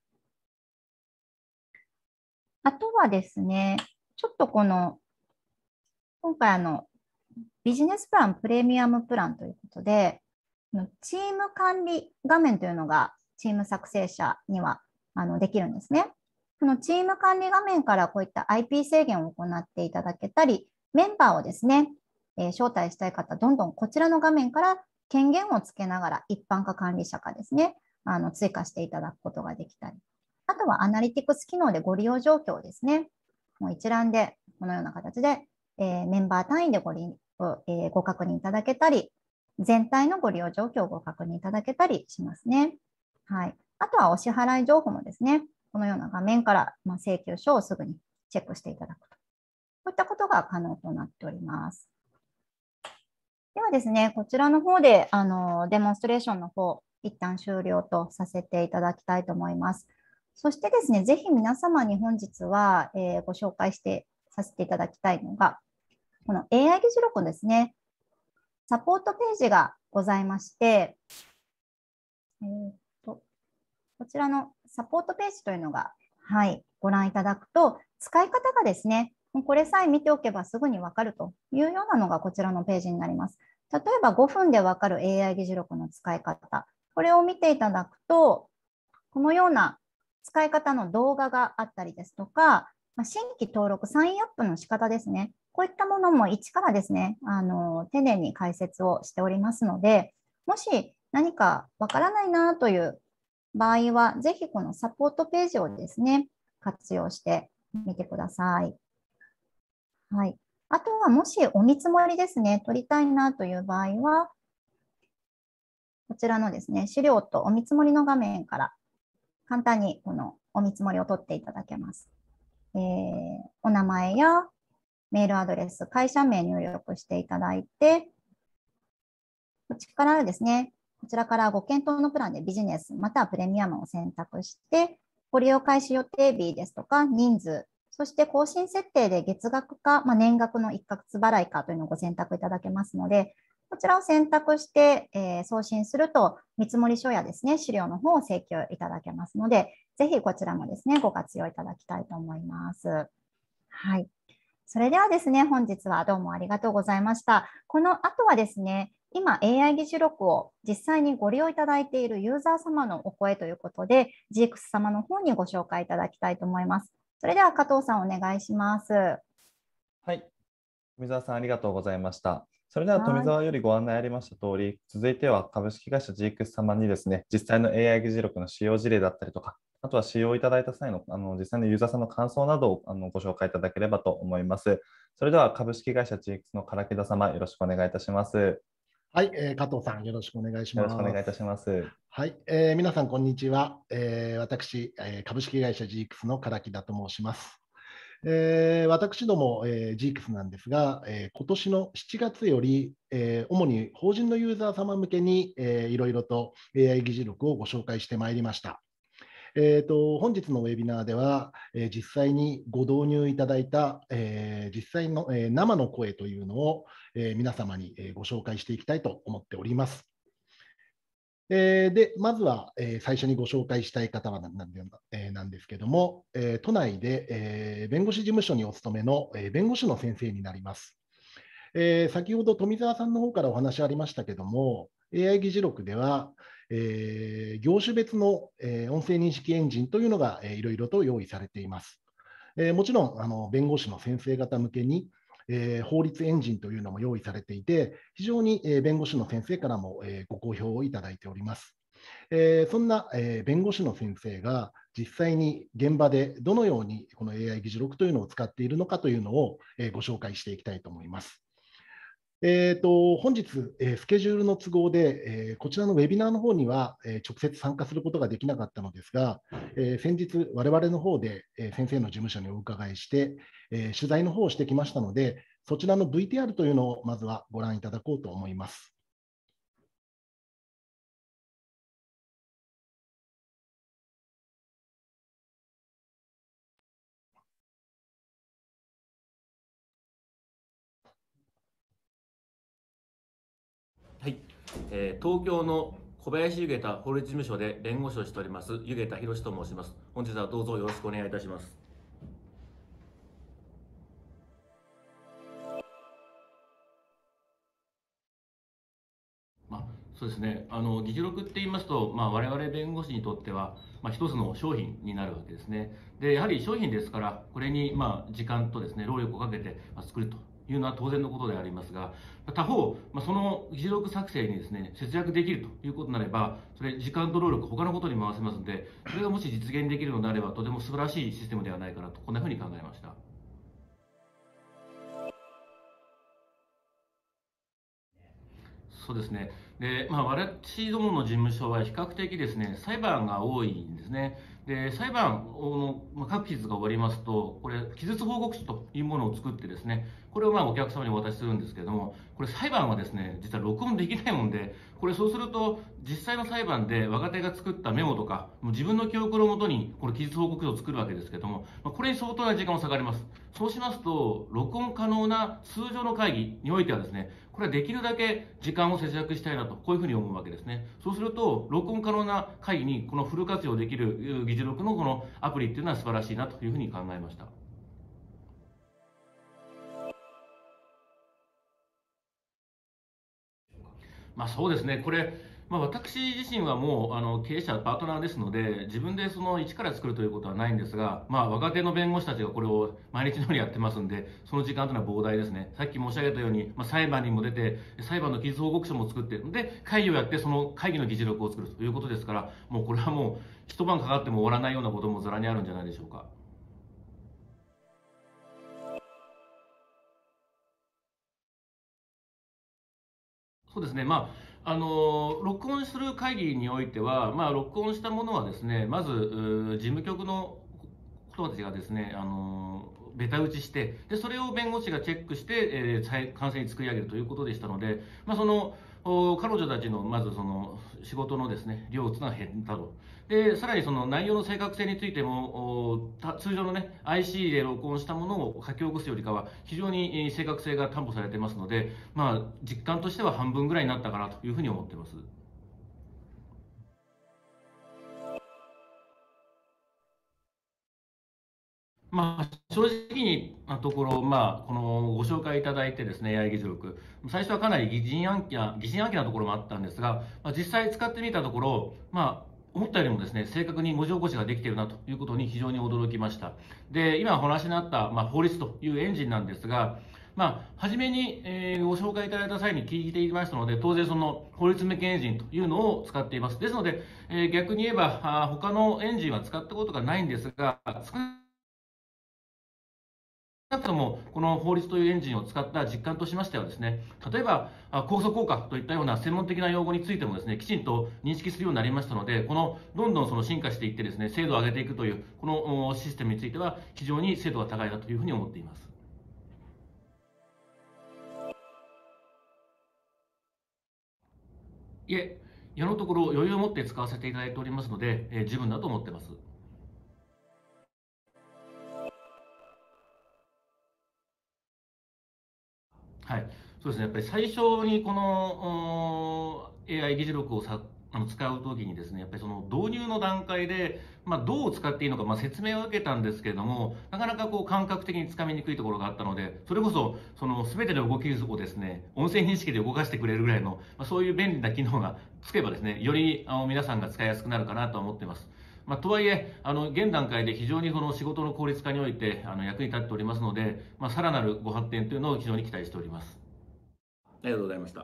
あとはですね、ちょっとこの、今回あの、ビジネスプラン、プレミアムプランということで、チーム管理画面というのがチーム作成者にはあのできるんですね。このチーム管理画面からこういった アイピー 制限を行っていただけたり、メンバーをですね、えー、招待したい方、どんどんこちらの画面から権限をつけながら一般化管理者かですね、あの追加していただくことができたり、あとはアナリティクス機能でご利用状況をですね、もう一覧でこのような形で、えー、メンバー単位でご利用、えー、ご確認いただけたり、全体のご利用状況をご確認いただけたりしますね。はい。あとはお支払い情報もですね、このような画面から、まあ、請求書をすぐにチェックしていただくと。こういったことが可能となっております。ではですね、こちらの方であのデモンストレーションの方、一旦終了とさせていただきたいと思います。そしてですね、ぜひ皆様に本日は、えー、ご紹介してさせていただきたいのが、この エーアイ 議事録ですね、サポートページがございまして、えー、とこちらのサポートページというのが、はい、ご覧いただくと、使い方がですね、これさえ見ておけばすぐにわかるというようなのがこちらのページになります。例えばごふんでわかる エーアイ 議事録の使い方、これを見ていただくと、このような使い方の動画があったりですとか、新規登録、サインアップの仕方ですね。こういったものも一からですね、あの丁寧に解説をしておりますので、もし何かわからないなという場合は、ぜひこのサポートページをですね、活用してみてください。はい。あとはもしお見積もりですね、取りたいなという場合は、こちらのですね、資料とお見積もりの画面から簡単にこのお見積もりを取っていただけます。えー、お名前やメールアドレス、会社名入力していただいて、こちらからですね、こちらからご検討のプランでビジネスまたはプレミアムを選択して、ご利用開始予定日ですとか人数、そして更新設定で月額か、まあ、年額の一括払いかというのをご選択いただけますので、こちらを選択して、えー、送信すると見積書やですね、資料の方を請求いただけますので、ぜひこちらもですね、ご活用いただきたいと思います。はい。それではですね、本日はどうもありがとうございました。この後はですね、 今 エーアイ 議事録を実際にご利用いただいているユーザー様のお声ということで、ジーエックス 様の方にご紹介いただきたいと思います。それでは加藤さんお願いします。 はい。富澤さんありがとうございました。それでは富澤よりご案内ありました通り、続いては株式会社 ジーエックス 様にですね、実際の エーアイ 議事録の使用事例だったりとか、あとは使用いただいた際の、あの実際のユーザーさんの感想などをあのご紹介いただければと思います。それでは株式会社 ジーエックス の唐木田様、よろしくお願いいたします。 はい、えー、加藤さん、よろしくお願いします。 よろしくお願いいたします。 はい、えー、皆さん、こんにちは。えー、私、えー、株式会社 ジーエックス の唐木田と申します。えー、私ども、えー、ジーエックス なんですが、えー、今年のしちがつより、えー、主に法人のユーザー様向けに、えー、いろいろと エーアイ 議事録をご紹介してまいりました。えーと、本日のウェビナーでは、えー、実際にご導入いただいた、えー、実際の、えー、生の声というのを、えー、皆様に、えー、ご紹介していきたいと思っております。えー、で、まずは、えー、最初にご紹介したい方はなんなんで、えー、なんですけども、えー、都内で、えー、弁護士事務所にお勤めの、えー、弁護士の先生になります。えー、先ほど富澤さんの方からお話ありましたけども、エーアイ 議事録では、えー、業種別の、えー、音声認識エンジンというのが、えー、いろいろと用意されています。えー、もちろんあの弁護士の先生方向けに、えー、法律エンジンというのも用意されていて、非常に、えー、弁護士の先生からも、えー、ご好評をいただいております。えー、そんな、えー、弁護士の先生が実際に現場でどのようにこの エーアイ 議事録というのを使っているのかというのを、えー、ご紹介していきたいと思います。えー、と本日、えー、スケジュールの都合で、えー、こちらのウェビナーの方には、えー、直接参加することができなかったのですが、えー、先日、我々の方で、えー、先生の事務所にお伺いして、えー、取材の方をしてきましたので、そちらの ブイティーアール というのをまずはご覧いただこうと思います。 はい、えー、東京の小林湯桁法律事務所で弁護士をしております湯桁博と申します。本日はどうぞよろしくお願いいたします。まあ、そうですね、あの議事録って言いますと、まあ、我々弁護士にとっては、まあ、一つの商品になるわけですね。でやはり商品ですから、これにまあ時間とですね労力をかけて作るというのは当然のことでありますが、他方、まあ、その議事録作成にですね節約できるということになれば、それ時間と労力他のことに回せますので、それがもし実現できるのであればとても素晴らしいシステムではないかなと、こんなふうに考えました。そうですね。で、まあ、私どもの事務所は比較的ですね、裁判が多いんですね。で、裁判の各期日が終わりますと、これ、期日報告書というものを作ってですね、これをまあお客様にお渡しするんですけれども、これ裁判はですね、実は録音できないもんで、これそうすると、実際の裁判で若手が作ったメモとか、もう自分の記憶をもとに、この期日報告書を作るわけですけれども、これに相当な時間を割かれます。そうしますと、録音可能な通常の会議においてはですね、これはできるだけ時間を節約したいなと、こういうふうに思うわけですね。そうすると、録音可能な会議にこのフル活用できる議事録のこのアプリっていうのは素晴らしいなというふうに考えました。まあそうですね、これ、まあ、私自身はもうあの経営者、パートナーですので、自分でその一から作るということはないんですが、まあ、若手の弁護士たちがこれを毎日のようにやってますんで、その時間というのは膨大ですね。さっき申し上げたように、まあ、裁判にも出て、裁判の期日報告書も作って、で、会議をやって、その会議の議事録を作るということですから、もうこれはもう、一晩かかっても終わらないようなこともざらにあるんじゃないでしょうか。そうですね、まあ、あの録音する会議においては、まあ、録音したものはですね、まず事務局の人たちがですね、あのベタ打ちして、でそれを弁護士がチェックして、えー、完成に作り上げるということでしたので、まあ、その彼女たちのまずその仕事のですね量というのは減ったと。でさらにその内容の正確性についても、通常のね アイシー で録音したものを書き起こすよりかは非常に正確性が担保されていますので、まあ、実感としては半分ぐらいになったかなというふうに思っています。 まあ、正直なところ、まあ、このご紹介いただいてですね、エーアイ 議事録、最初はかなり疑心暗鬼な疑心暗鬼なところもあったんですが、まあ、実際使ってみたところ、まあ、思ったよりもですね、正確に文字起こしができているなということに非常に驚きました。で、今お話になった、まあ、法律というエンジンなんですが、まあ、初めに、えーご紹介いただいた際に聞いていましたので、当然その法律向けエンジンというのを使っています。ですので、えー逆に言えば、あ他のエンジンは使ったことがないんですが、少なくともこの法律というエンジンを使った実感としましてはですね、例えばあ控訴効果といったような専門的な用語についてもですね、きちんと認識するようになりましたので、このどんどんその進化していってですね、精度を上げていくというこのおシステムについては非常に精度が高いなというふうに思っています。いえ、今のところ余裕を持って使わせていただいておりますので、えー十分だと思っています。はい、そうですね、やっぱり最初にこのお エーアイ 議事録をさあの使うときにですね、やっぱりその導入の段階で、まあ、どう使っていいのか、まあ、説明を受けたんですけれども、なかなかこう感覚的につかみにくいところがあったので、それこそその全ての動きをですね、音声認識で動かしてくれるぐらいの、まあ、そういう便利な機能がつけばですね、よりあの皆さんが使いやすくなるかなと思っています。まあ、とはいえ、あの現段階で非常にその仕事の効率化においてあの役に立っておりますので、まあ、さらなるご発展というのを非常に期待しております。ありがとうございました。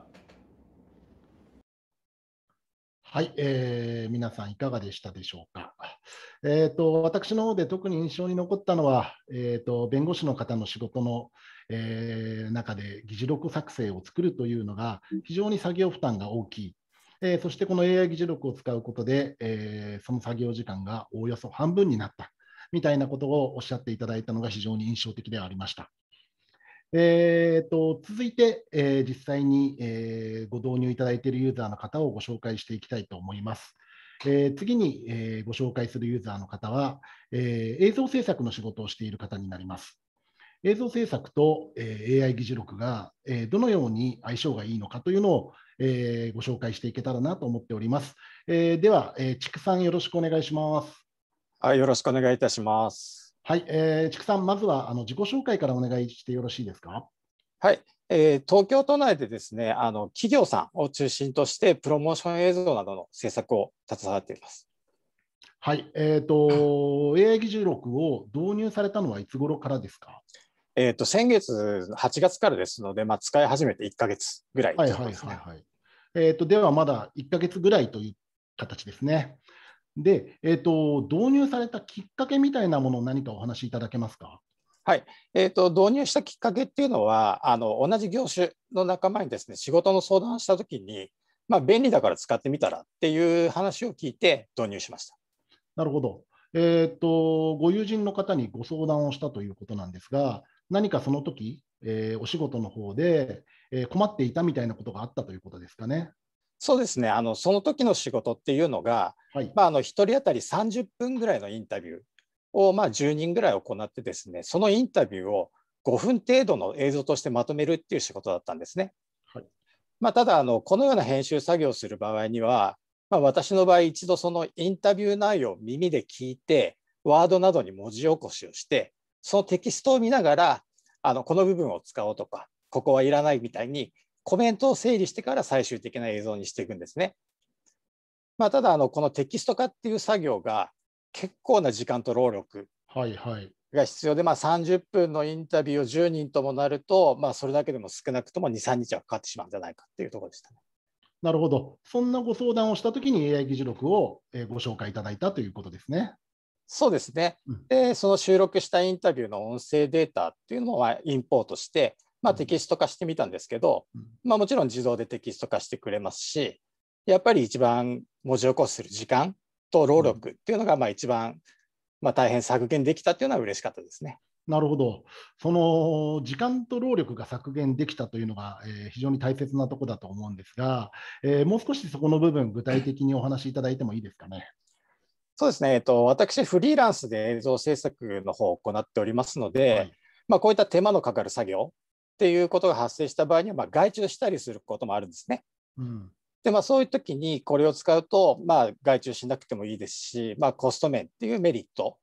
はい、えー皆さんいかがでしたでしょうか。えーと、私の方で特に印象に残ったのは、えーと、弁護士の方の仕事の、えー中で議事録作成を作るというのが非常に作業負担が大きい。えーそしてこの エーアイ 議事録を使うことで、えーその作業時間がおおよそ半分になったみたいなことをおっしゃっていただいたのが非常に印象的ではありました。えーと続いて、えー実際に、えーご導入いただいているユーザーの方をご紹介していきたいと思います。えー次に、えーご紹介するユーザーの方は、えー映像制作の仕事をしている方になります。映像制作と、えーエーアイ 議事録が、えーどのように相性がいいのかというのを、えーご紹介していけたらなと思っております。えーでは、えー、畜さんよろしくお願いします。 はい、よろしくお願いいたします。 はい、えー、畜さん、まずはあの自己紹介からお願いしてよろしいですか。 はい、えー東京都内でですね、あの企業さんを中心としてプロモーション映像などの制作を携わっています。 はい、えっ、と、エーアイ 議事録を導入されたのはいつ頃からですか。 えっ、と先月はちがつからですので、まあ、使い始めていっかげつぐらいとはいはいいうことですね。 はいはい。えっ、と、ではまだいっかげつぐらいという形ですね。で、えっ、と、導入されたきっかけみたいなものを何かお話しいただけますか。 はい、えーと、導入したきっかけっていうのは、あの同じ業種の仲間にですね、仕事の相談をしたときに、まあ、便利だから使ってみたらっていう話を聞いて導入しました。 なるほど。えっ、と、ご友人の方にご相談をしたということなんですが、何かその時、えーお仕事の方で、えー困っていたみたいなことがあったということですかね。 そうですね、あのその時の仕事っていうのが、 はい。 まあ、あのひとり当たりさんじゅっぷんぐらいのインタビューを、まあ、じゅうにんぐらい行ってですね、そのインタビューをごふん程度の映像としてまとめるっていう仕事だったんですね。 はい。 まあ、ただあの、このような編集作業をする場合には、まあ、私の場合、一度そのインタビュー内容を耳で聞いて、ワードなどに文字起こしをして、そのテキストを見ながら、あのこの部分を使おうとか、ここはいらないみたいに、コメントを整理してから最終的な映像にしていくんですね。まあ、ただあの、このテキスト化っていう作業が結構な時間と労力はいはい。 が必要で、まあ、さんじゅっぷんのインタビューをじゅうにんともなると、まあ、それだけでも少なくともに、さんにちはかかってしまうんじゃないかっていうところでしたね。 なるほど。そんなご相談をしたときに エーアイ 議事録をえーご紹介いただいたということですね。 そうですね。で、その収録したインタビューの音声データっていうのをまあインポートして、まあ、テキスト化してみたんですけど、まあ、もちろん自動でテキスト化してくれますし、やっぱり一番文字起こしする時間と労力っていうのがまあ一番まあ大変削減できたっていうのは嬉しかったですね。 なるほど。その時間と労力が削減できたというのが、えー非常に大切なところだと思うんですが、えーもう少しそこの部分、具体的にお話しいただいてもいいですかね。 そうですね、えっと、私、フリーランスで映像制作の方を行っておりますので、はいまあ、こういった手間のかかる作業っていうことが発生した場合には、まあ、外注したりすることもあるんですね。 うんでまあ、そういう時にこれを使うと、まあ、外注しなくてもいいですし、まあ、コスト面っていうメリット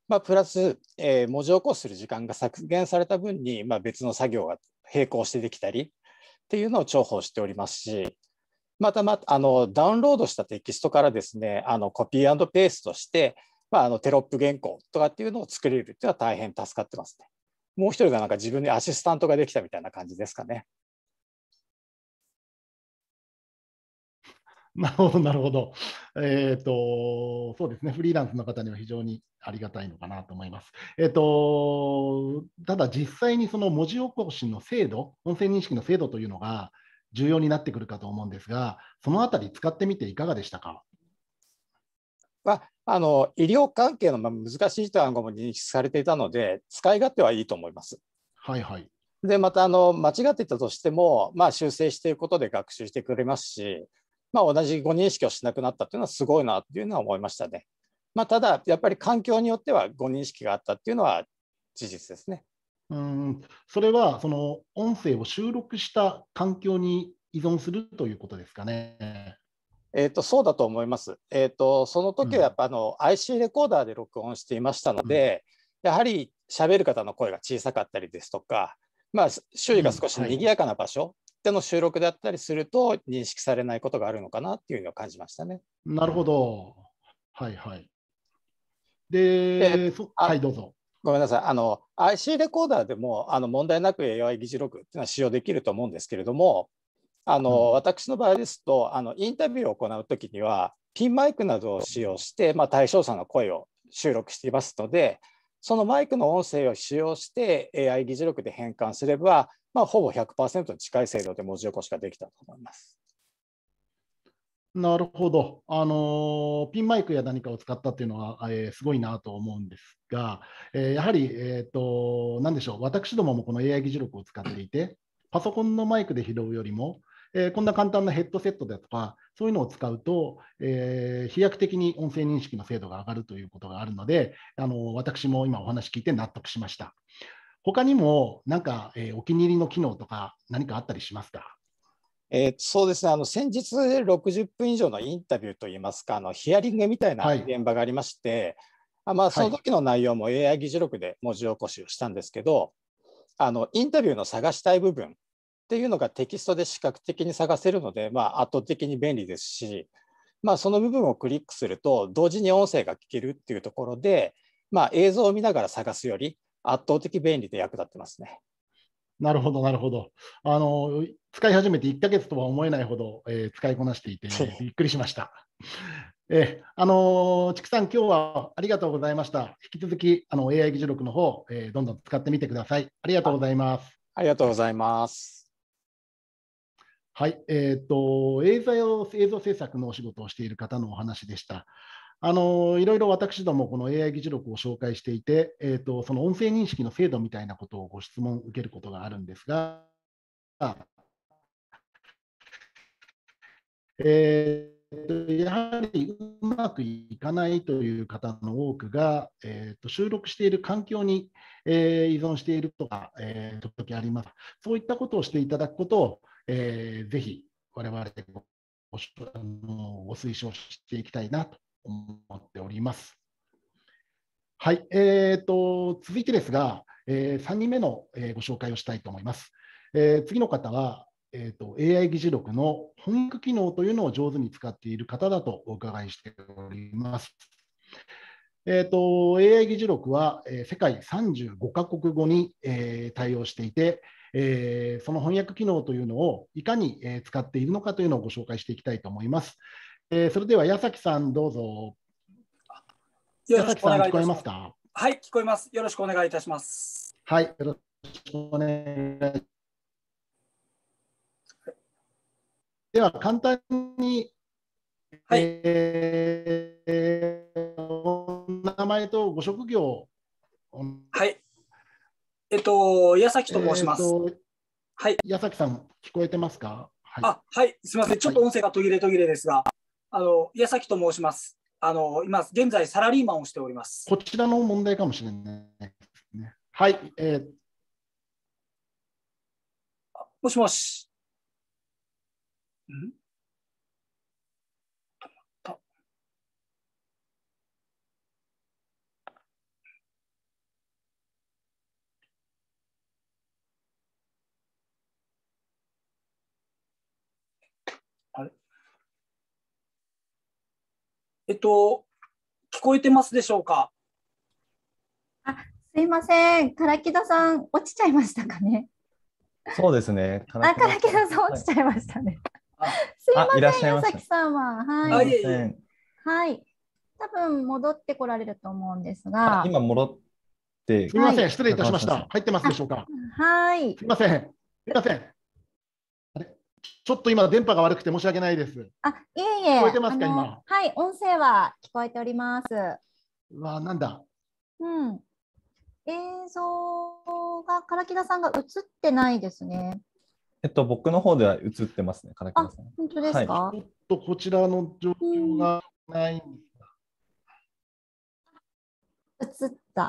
まあ、プラス、えー文字起こしする時間が削減された分に、まあ、別の作業が並行してできたりっていうのを重宝しておりますし、またまたあのダウンロードしたテキストからですね、あのコピー&ペーストして、まあ、あのテロップ原稿とかっていうのを作れるっていうのは大変助かってますね。もう一人がなんか自分にアシスタントができたみたいな感じですかね。 なるほど、なるほど。えっ、と、そうですね、フリーランスの方には非常にありがたいのかなと思います。えっ、と、ただ実際にその文字起こしの精度、音声認識の精度というのが重要になってくるかと思うんですが、そのあたり使ってみていかがでしたか？ まあ、あの医療関係のまあ難しい単語も認識されていたので、使い勝手はいいと思います。 はいはい。 で、またあの間違っていたとしても、まあ、修正していくことで学習してくれますし、まあ、同じ誤認識をしなくなったというのはすごいなというのは思いましたね。まあ、ただ、やっぱり環境によっては誤認識があったっていうのは事実ですね。 うん、それはその音声を収録した環境に依存するということですかね。 えー、とそうだと思います。えー、とその時はやっぱあの アイシー レコーダーで録音していましたので、うん、やはり喋る方の声が小さかったりですとか、まあ、周囲が少し賑やかな場所での収録であったりすると認識されないことがあるのかなっていうのを感じましたね。 なるほど。はいはい。で、ではい、どうぞ。 ごめんなさい。あの アイシー レコーダーでもあの問題なく エーアイ 議事録っていうのは使用できると思うんですけれども、あの、うん、私の場合ですとあのインタビューを行うときにはピンマイクなどを使用して、まあ、対象者の声を収録していますので、そのマイクの音声を使用して エーアイ 議事録で変換すれば、まあ、ほぼ ひゃくパーセント に近い精度で文字起こしができたと思います。 なるほど。あのピンマイクや何かを使ったっていうのは、えー、すごいなと思うんですが、えー、やはり、えーと、何でしょう、私どももこの エーアイ 議事録を使っていて、パソコンのマイクで拾うよりも、えー、こんな簡単なヘッドセットだとか、そういうのを使うと、えー、飛躍的に音声認識の精度が上がるということがあるので、あの私も今お話聞いて納得しました。他にも、なんか、えー、お気に入りの機能とか、何かあったりしますか？ えー、そうですね、あの先日ろくじゅっぷん以上のインタビューといいますか、あのヒアリングみたいな現場がありまして、はい、まあ、その時の内容も エーアイ 議事録で文字起こしをしたんですけど、あのインタビューの探したい部分っていうのがテキストで視覚的に探せるので、まあ、圧倒的に便利ですし、まあ、その部分をクリックすると同時に音声が聞けるっていうところで、まあ、映像を見ながら探すより圧倒的便利で役立ってますね。 なるほど、なるほど。あの使い始めていっかげつとは思えないほど、えー、使いこなしていて、びっくりしました。えー、あの筑さん、今日はありがとうございました。引き続きあの エーアイ 議事録の方、えー、どんどん使ってみてください。ありがとうございます。 ありがとうございます。 はい、えーと、映像、映像制作のお仕事をしている方のお話でした。あのいろいろ私どもこの エーアイ 議事録を紹介していて、えーと、その音声認識の精度みたいなことをご質問受けることがあるんですが、えー、とやはりうまくいかないという方の多くが、えー、と収録している環境に、えー、依存しているとか、えー、時あります。そういったことをしていただくことを、えー、ぜひ我々ごご推奨していきたいなと思っております。はい、えー、と続いてですが、えー、さんにんめの、えー、ご紹介をしたいと思います。えー、次の方は、えー、と エーアイ 議事録の翻訳機能というのを上手に使っている方だとお伺いしております。えー、と エーアイ 議事録は、えー、世界さんじゅうごかこくごに、えー、対応していて、えー、その翻訳機能というのをいかに、えー、使っているのかというのをご紹介していきたいと思います。えー、それでは矢崎さん、どうぞ。 よろしくお願いいたします。 聞こえますか？ はい、聞こえます。よろしくお願いいたします。 はい、よろしくお願いします。では、簡単に、 はい、 えー、お名前とご職業を。 はい。えっと、矢崎と申します。えー、はい。 矢崎さん、聞こえてますか？ はい、あ、はい、すみません。ちょっと音声が途切れ途切れですが、はい、あの矢崎と申します。あの今現在サラリーマンをしております。 こちらの問題かもしれないですね。はい。えー、 もしもし。んえっと、聞こえてますでしょうか。 あ、すいません。唐木田さん、落ちちゃいましたかね。 そうですね。 あ、唐木田さん落ちちゃいましたね。すいまあいらっしせん、 ゃいました矢崎さんは。 あ、 はいい。 えいえ。 はい。多分戻ってこられると思うんですが。 今戻って。 すみません、 はい失礼いたしました。入ってますでしょうか。 はい。 すみません。すみません。あれ、ちょっと今電波が悪くて申し訳ないです。 あ、いえいえ。 聞こえてますかあの今。 はい、音声は聞こえております。 うわ、なんだ。 うん。映像が唐木田さんが映ってないですね。 えっと、僕の方では映ってますね、唐木田さん。 本当ですか。 ちょっとこちらの状況がないんですが。 映った。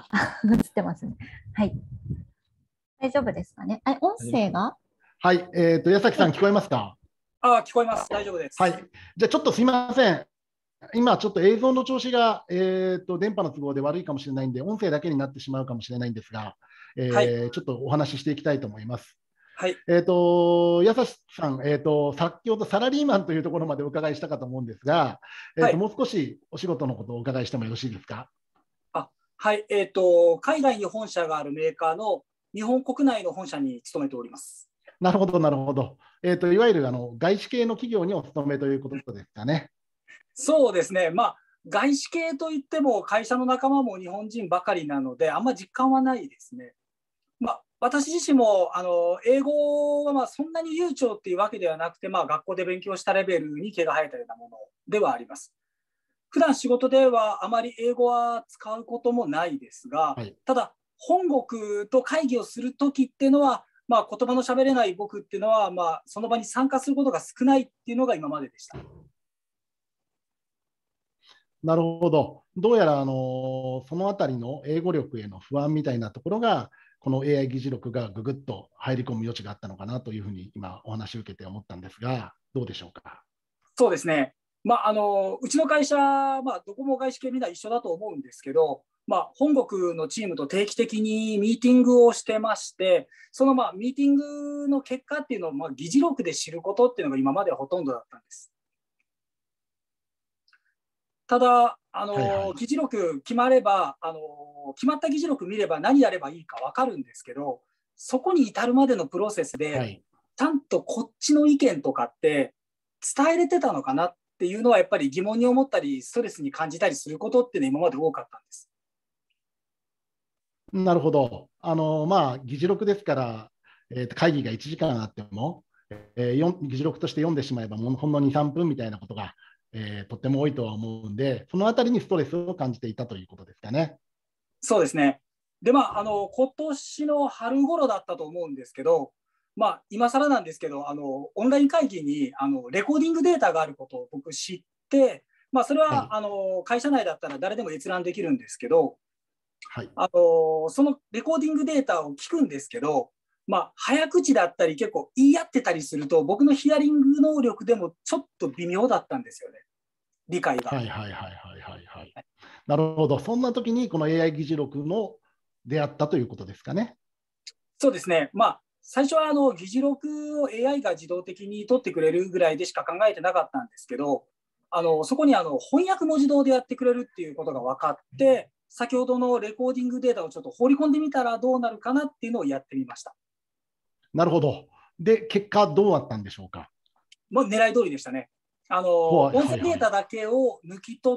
映ってますね。はい。大丈夫ですかね。あ、音声が。 はい、えっと、矢崎さん聞こえますか。 あ、聞こえます。大丈夫です。 はい。じゃあちょっとすみません。今ちょっと映像の調子が、えー、と電波の都合で悪いかもしれないんで、音声だけになってしまうかもしれないんですが、えーはいちょっとお話ししていきたいと思います。 はい。 えー、と矢崎さん、えー、と先ほどサラリーマンというところまでお伺いしたかと思うんですが、えーとはいもう少しお仕事のことをお伺いしてもよろしいですか。 あ、はい。えっと、海外に本社があるメーカーの日本国内の本社に勤めております。 なるほど、なるほど。えー、といわゆるあの外資系の企業にお勤めということですかね。 そうですね。まあ、外資系といっても会社の仲間も日本人ばかりなので、あんま実感はないですね。まあ、私自身もあの英語はまあそんなに流暢っていうわけではなくて、まあ、学校で勉強したレベルに毛が生えたようなものではあります。普段仕事ではあまり英語は使うこともないですが、 はい、 ただ本国と会議をするときっていうのは、まあ、言葉の喋れない僕っていうのは、まあ、その場に参加することが少ないっていうのが今まででした。 なるほど。どうやらあのそのあたりの英語力への不安みたいなところが、この エーアイ 議事録がぐぐっと入り込む余地があったのかなというふうに今お話を受けて思ったんですが、どうでしょうか。 そうですね。まあ、あのうちの会社、まあ、どこも外資系みんな一緒だと思うんですけど、まあ、本国のチームと定期的にミーティングをしてまして、そのまあミーティングの結果っていうのをまあ議事録で知ることっていうのが今まではほとんどだったんです。ただ、あの、はいはい、議事録決まれば、あの決まった議事録見れば何やればいいか分かるんですけど、そこに至るまでのプロセスで、はい、ちゃんとこっちの意見とかって伝えれてたのかなっていうのはやっぱり疑問に思ったり、ストレスに感じたりすることっていうのは今まで多かったんです。 なるほど。あのまあ、議事録ですから、えー、会議がいちじかんあっても、えー、議事録として読んでしまえば、もうほんのに、さんぷんみたいなことが、えー、とっても多いとは思うんで、そのあたりにストレスを感じていたということですかね。 そうですね。で、まあ、あの今年の春頃だったと思うんですけど、まあ、今更なんですけど、あのオンライン会議にあのレコーディングデータがあることを僕知って、まあ、それは、はい、あの会社内だったら誰でも閲覧できるんですけど、はい、あのそのレコーディングデータを聞くんですけど、まあ、早口だったり結構言い合ってたりすると、僕のヒアリング能力でもちょっと微妙だったんですよね、理解が。 はいはいはいはいはいはい。なるほど。そんな時にこの エーアイ 議事録の出会ったということですかね。 そうですね。まあ、最初はあの議事録を エーアイ が自動的に取ってくれるぐらいでしか考えてなかったんですけど、あのそこにあの翻訳も自動でやってくれるっていうことが分かって、先ほどのレコーディングデータをちょっと放り込んでみたらどうなるかなっていうのをやってみました。なるほど。で、結果どうなったんでしょうか。 もう狙い通りでしたね。あの音声データだけを抜き取って、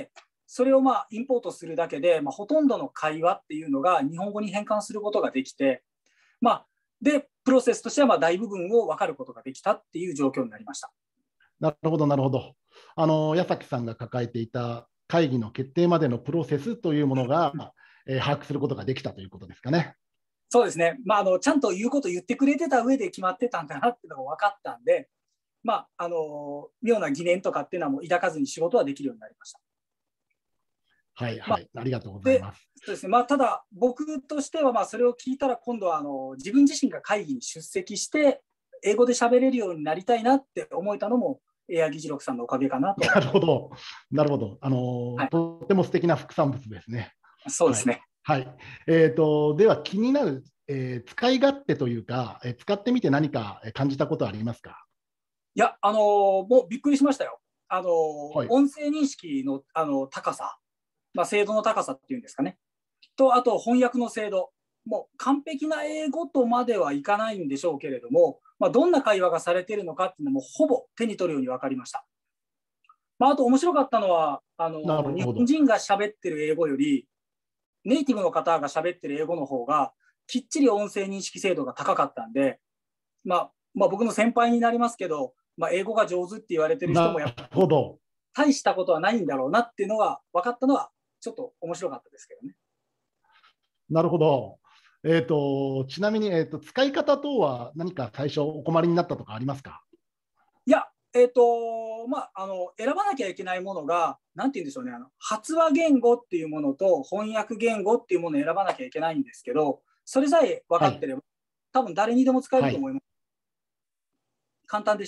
それをまあインポートするだけで、まあ、ほとんどの会話っていうのが日本語に変換することができて、まあ、でプロセスとしてはまあ大部分を分かることができたっていう状況になりました。 なるほど、なるほど。あの矢崎さんが抱えていた会議の決定までのプロセスというものが、えー、把握することができたということですかね。 そうですね。まあ、あのちゃんと言うこと言ってくれてた上で決まってたんだなっていうのが分かったんで、まあ、あの妙な疑念とかっていうのはもう抱かずに仕事はできるようになりました。 はいはい、まあ、ありがとうございます。 そうですね。まあ、ただ僕としてはまあそれを聞いたら今度はあの自分自身が会議に出席して英語で喋れるようになりたいなって思えたのもエーアイ 議事録さんのおかげかなと。 なるほど、なるほど。あの、はい、とっても素敵な副産物ですね。 そうですね。 はい。はい、えーと、では気になる、えー、使い勝手というか、えー、使ってみて何か感じたことはありますか？ いや、あのー、もうびっくりしましたよ。 あの、 はい音声認識の、あの高さ、まあ、精度の高さっていうんですかね。と、あと翻訳の精度。もう完璧な英語とまではいかないんでしょうけれども、まあ、どんな会話がされているのかっていうのもほぼ手に取るように分かりました。まあ、あと面白かったのは、あのなるほど日本人が喋ってる英語より、ネイティブの方が喋ってる英語の方が、きっちり音声認識精度が高かったんで、まあ、まあ、僕の先輩になりますけど、まあ、英語が上手って言われてる人もやっぱなるほど。 大したことはないんだろうなっていうのが分かったのは、ちょっと面白かったですけどね。 なるほど。えー、とちなみに、えー、と使い方等は何か最初お困りになったとかありますか？ いや、えっ、と、まあ、あの、選ばなきゃいけないものが、なんて言うんでしょうね、あの、発話言語っていうものと翻訳言語っていうものを選ばなきゃいけないんですけど、それさえ分かってれば、多分誰にでも使えると思います。簡単でした。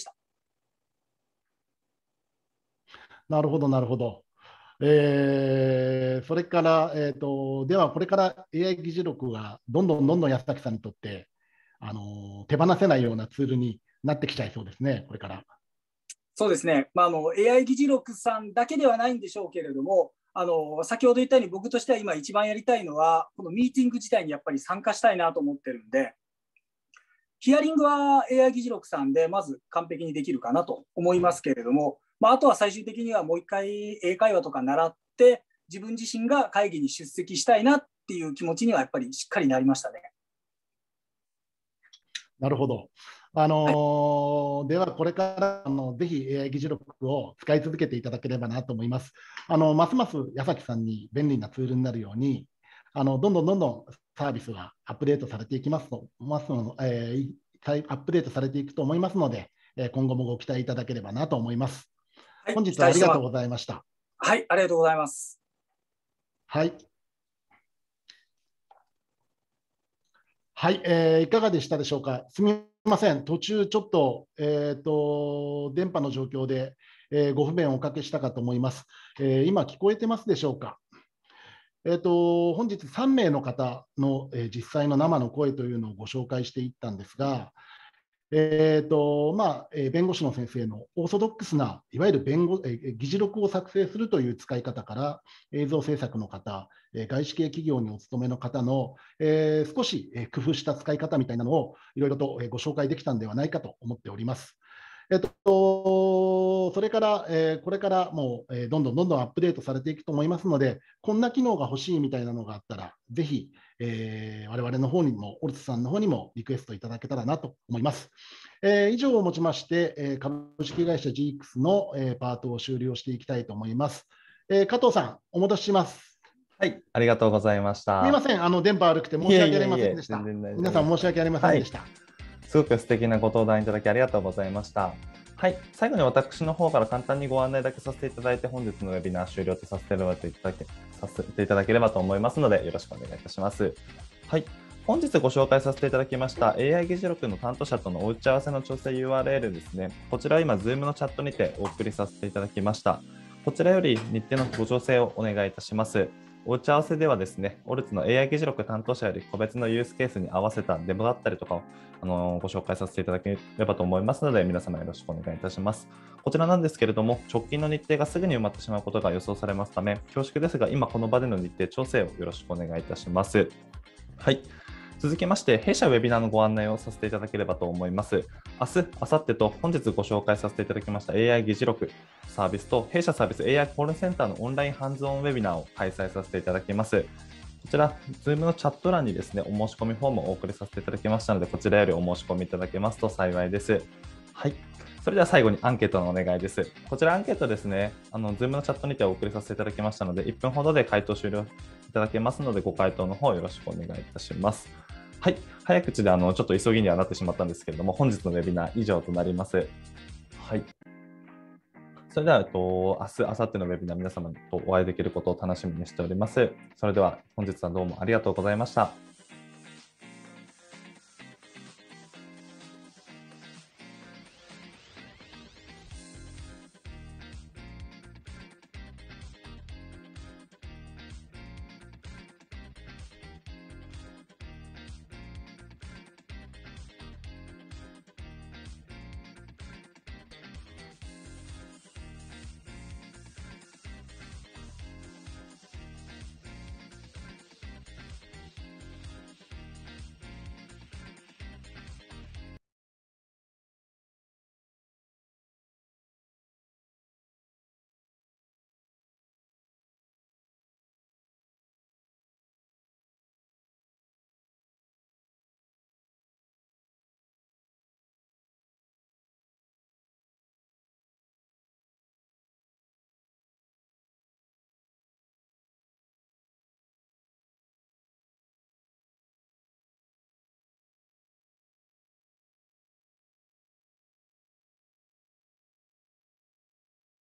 なるほど、なるほど。えーそれから、えー、とではこれから エーアイ 議事録がどんどんどんどん安崎さんにとって、あの手放せないようなツールになってきちゃいそうですね、これから。 そうですね、まあ、あの エーアイ 議事録さんだけではないんでしょうけれども、あの先ほど言ったように僕としては今一番やりたいのは、このミーティング自体にやっぱり参加したいなと思ってるんで、ヒアリングは エーアイ 議事録さんでまず完璧にできるかなと思いますけれども、まあ、あとは最終的にはもう一回英会話とか習って、自分自身が会議に出席したいなっていう気持ちにはやっぱりしっかりなりましたね。 なるほど。あのーはい、ではこれからあのぜひ エーアイ 議事録を使い続けていただければなと思います。あのますます矢崎さんに便利なツールになるように、あのどんどんどんどんサービスがアップデートされていきますと、ますのえー、アップデートされていくと思いますので、今後もご期待いただければなと思います。はい、本日はありがとうございました。 はい、ありがとうございます。 はい。はい、えー、いかがでしたでしょうか。すみません、途中ちょっと、えーと、電波の状況で、えー、ご不便をおかけしたかと思います。えー、今聞こえてますでしょうか。えーと、本日さんめいの方の、えー、実際の生の声というのをご紹介していったんですが、えーとまあ、えー、弁護士の先生のオーソドックスないわゆる弁護、えー、議事録を作成するという使い方から映像制作の方、えー、外資系企業にお勤めの方の、えー、少し、えー、工夫した使い方みたいなのをいろいろと、えー、ご紹介できたんではないかと思っております。えっと、それから、えー、これからもう、えー、どんどんどんどんアップデートされていくと思いますので、こんな機能が欲しいみたいなのがあったら、ぜひ、えー、我々の方にも、オルツさんの方にもリクエストいただけたらなと思います。えー、以上をもちまして、えー、株式会社 ジーイーエックス の、えー、パートを終了していきたいと思います。えー、加藤さん、お戻しします。 はい、ありがとうございました。 すみません、あの電波悪くて申し訳ありませんでした。皆さん申し訳ありませんでした。はい、 すごく素敵なご登壇いただきありがとうございました。はい、最後に私の方から簡単にご案内だけさせていただいて、本日のウェビナー終了とさせていただけ、させていただければと思いますので、よろしくお願いいたします。はい、本日ご紹介させていただきました エーアイ 議事録の担当者とのお打ち合わせの調整 ユーアールエル ですね。こちらは今、Zoom のチャットにてお送りさせていただきました。こちらより日程のご調整をお願いいたします。お打ち合わせではですね、オルツの エーアイ 議事録担当者より個別のユースケースに合わせたデモだったりとかをあのご紹介させていただければと思いますので、皆様よろしくお願いいたします。こちらなんですけれども、直近の日程がすぐに埋まってしまうことが予想されますため、恐縮ですが、今この場での日程調整をよろしくお願いいたします。はい。続きまして、弊社ウェビナーのご案内をさせていただければと思います。明日、明後日と本日ご紹介させていただきました エーアイ 議事録サービスと弊社サービス エーアイ コールセンターのオンラインハンズオンウェビナーを開催させていただきます。こちら、Zoom のチャット欄にですね、お申し込みフォームをお送りさせていただきましたので、こちらよりお申し込みいただけますと幸いです。はい。それでは最後にアンケートのお願いです。こちらアンケートですね、あの Zoom のチャットにてお送りさせていただきましたので、いっぷんほどで回答終了いただけますので、ご回答の方よろしくお願いいたします。はい、早口であのちょっと急ぎにはなってしまったんですけれども、本日のウェビナー以上となります。はい。それでは、えっと、明日、明後日のウェビナー皆様とお会いできることを楽しみにしております。それでは本日はどうもありがとうございました。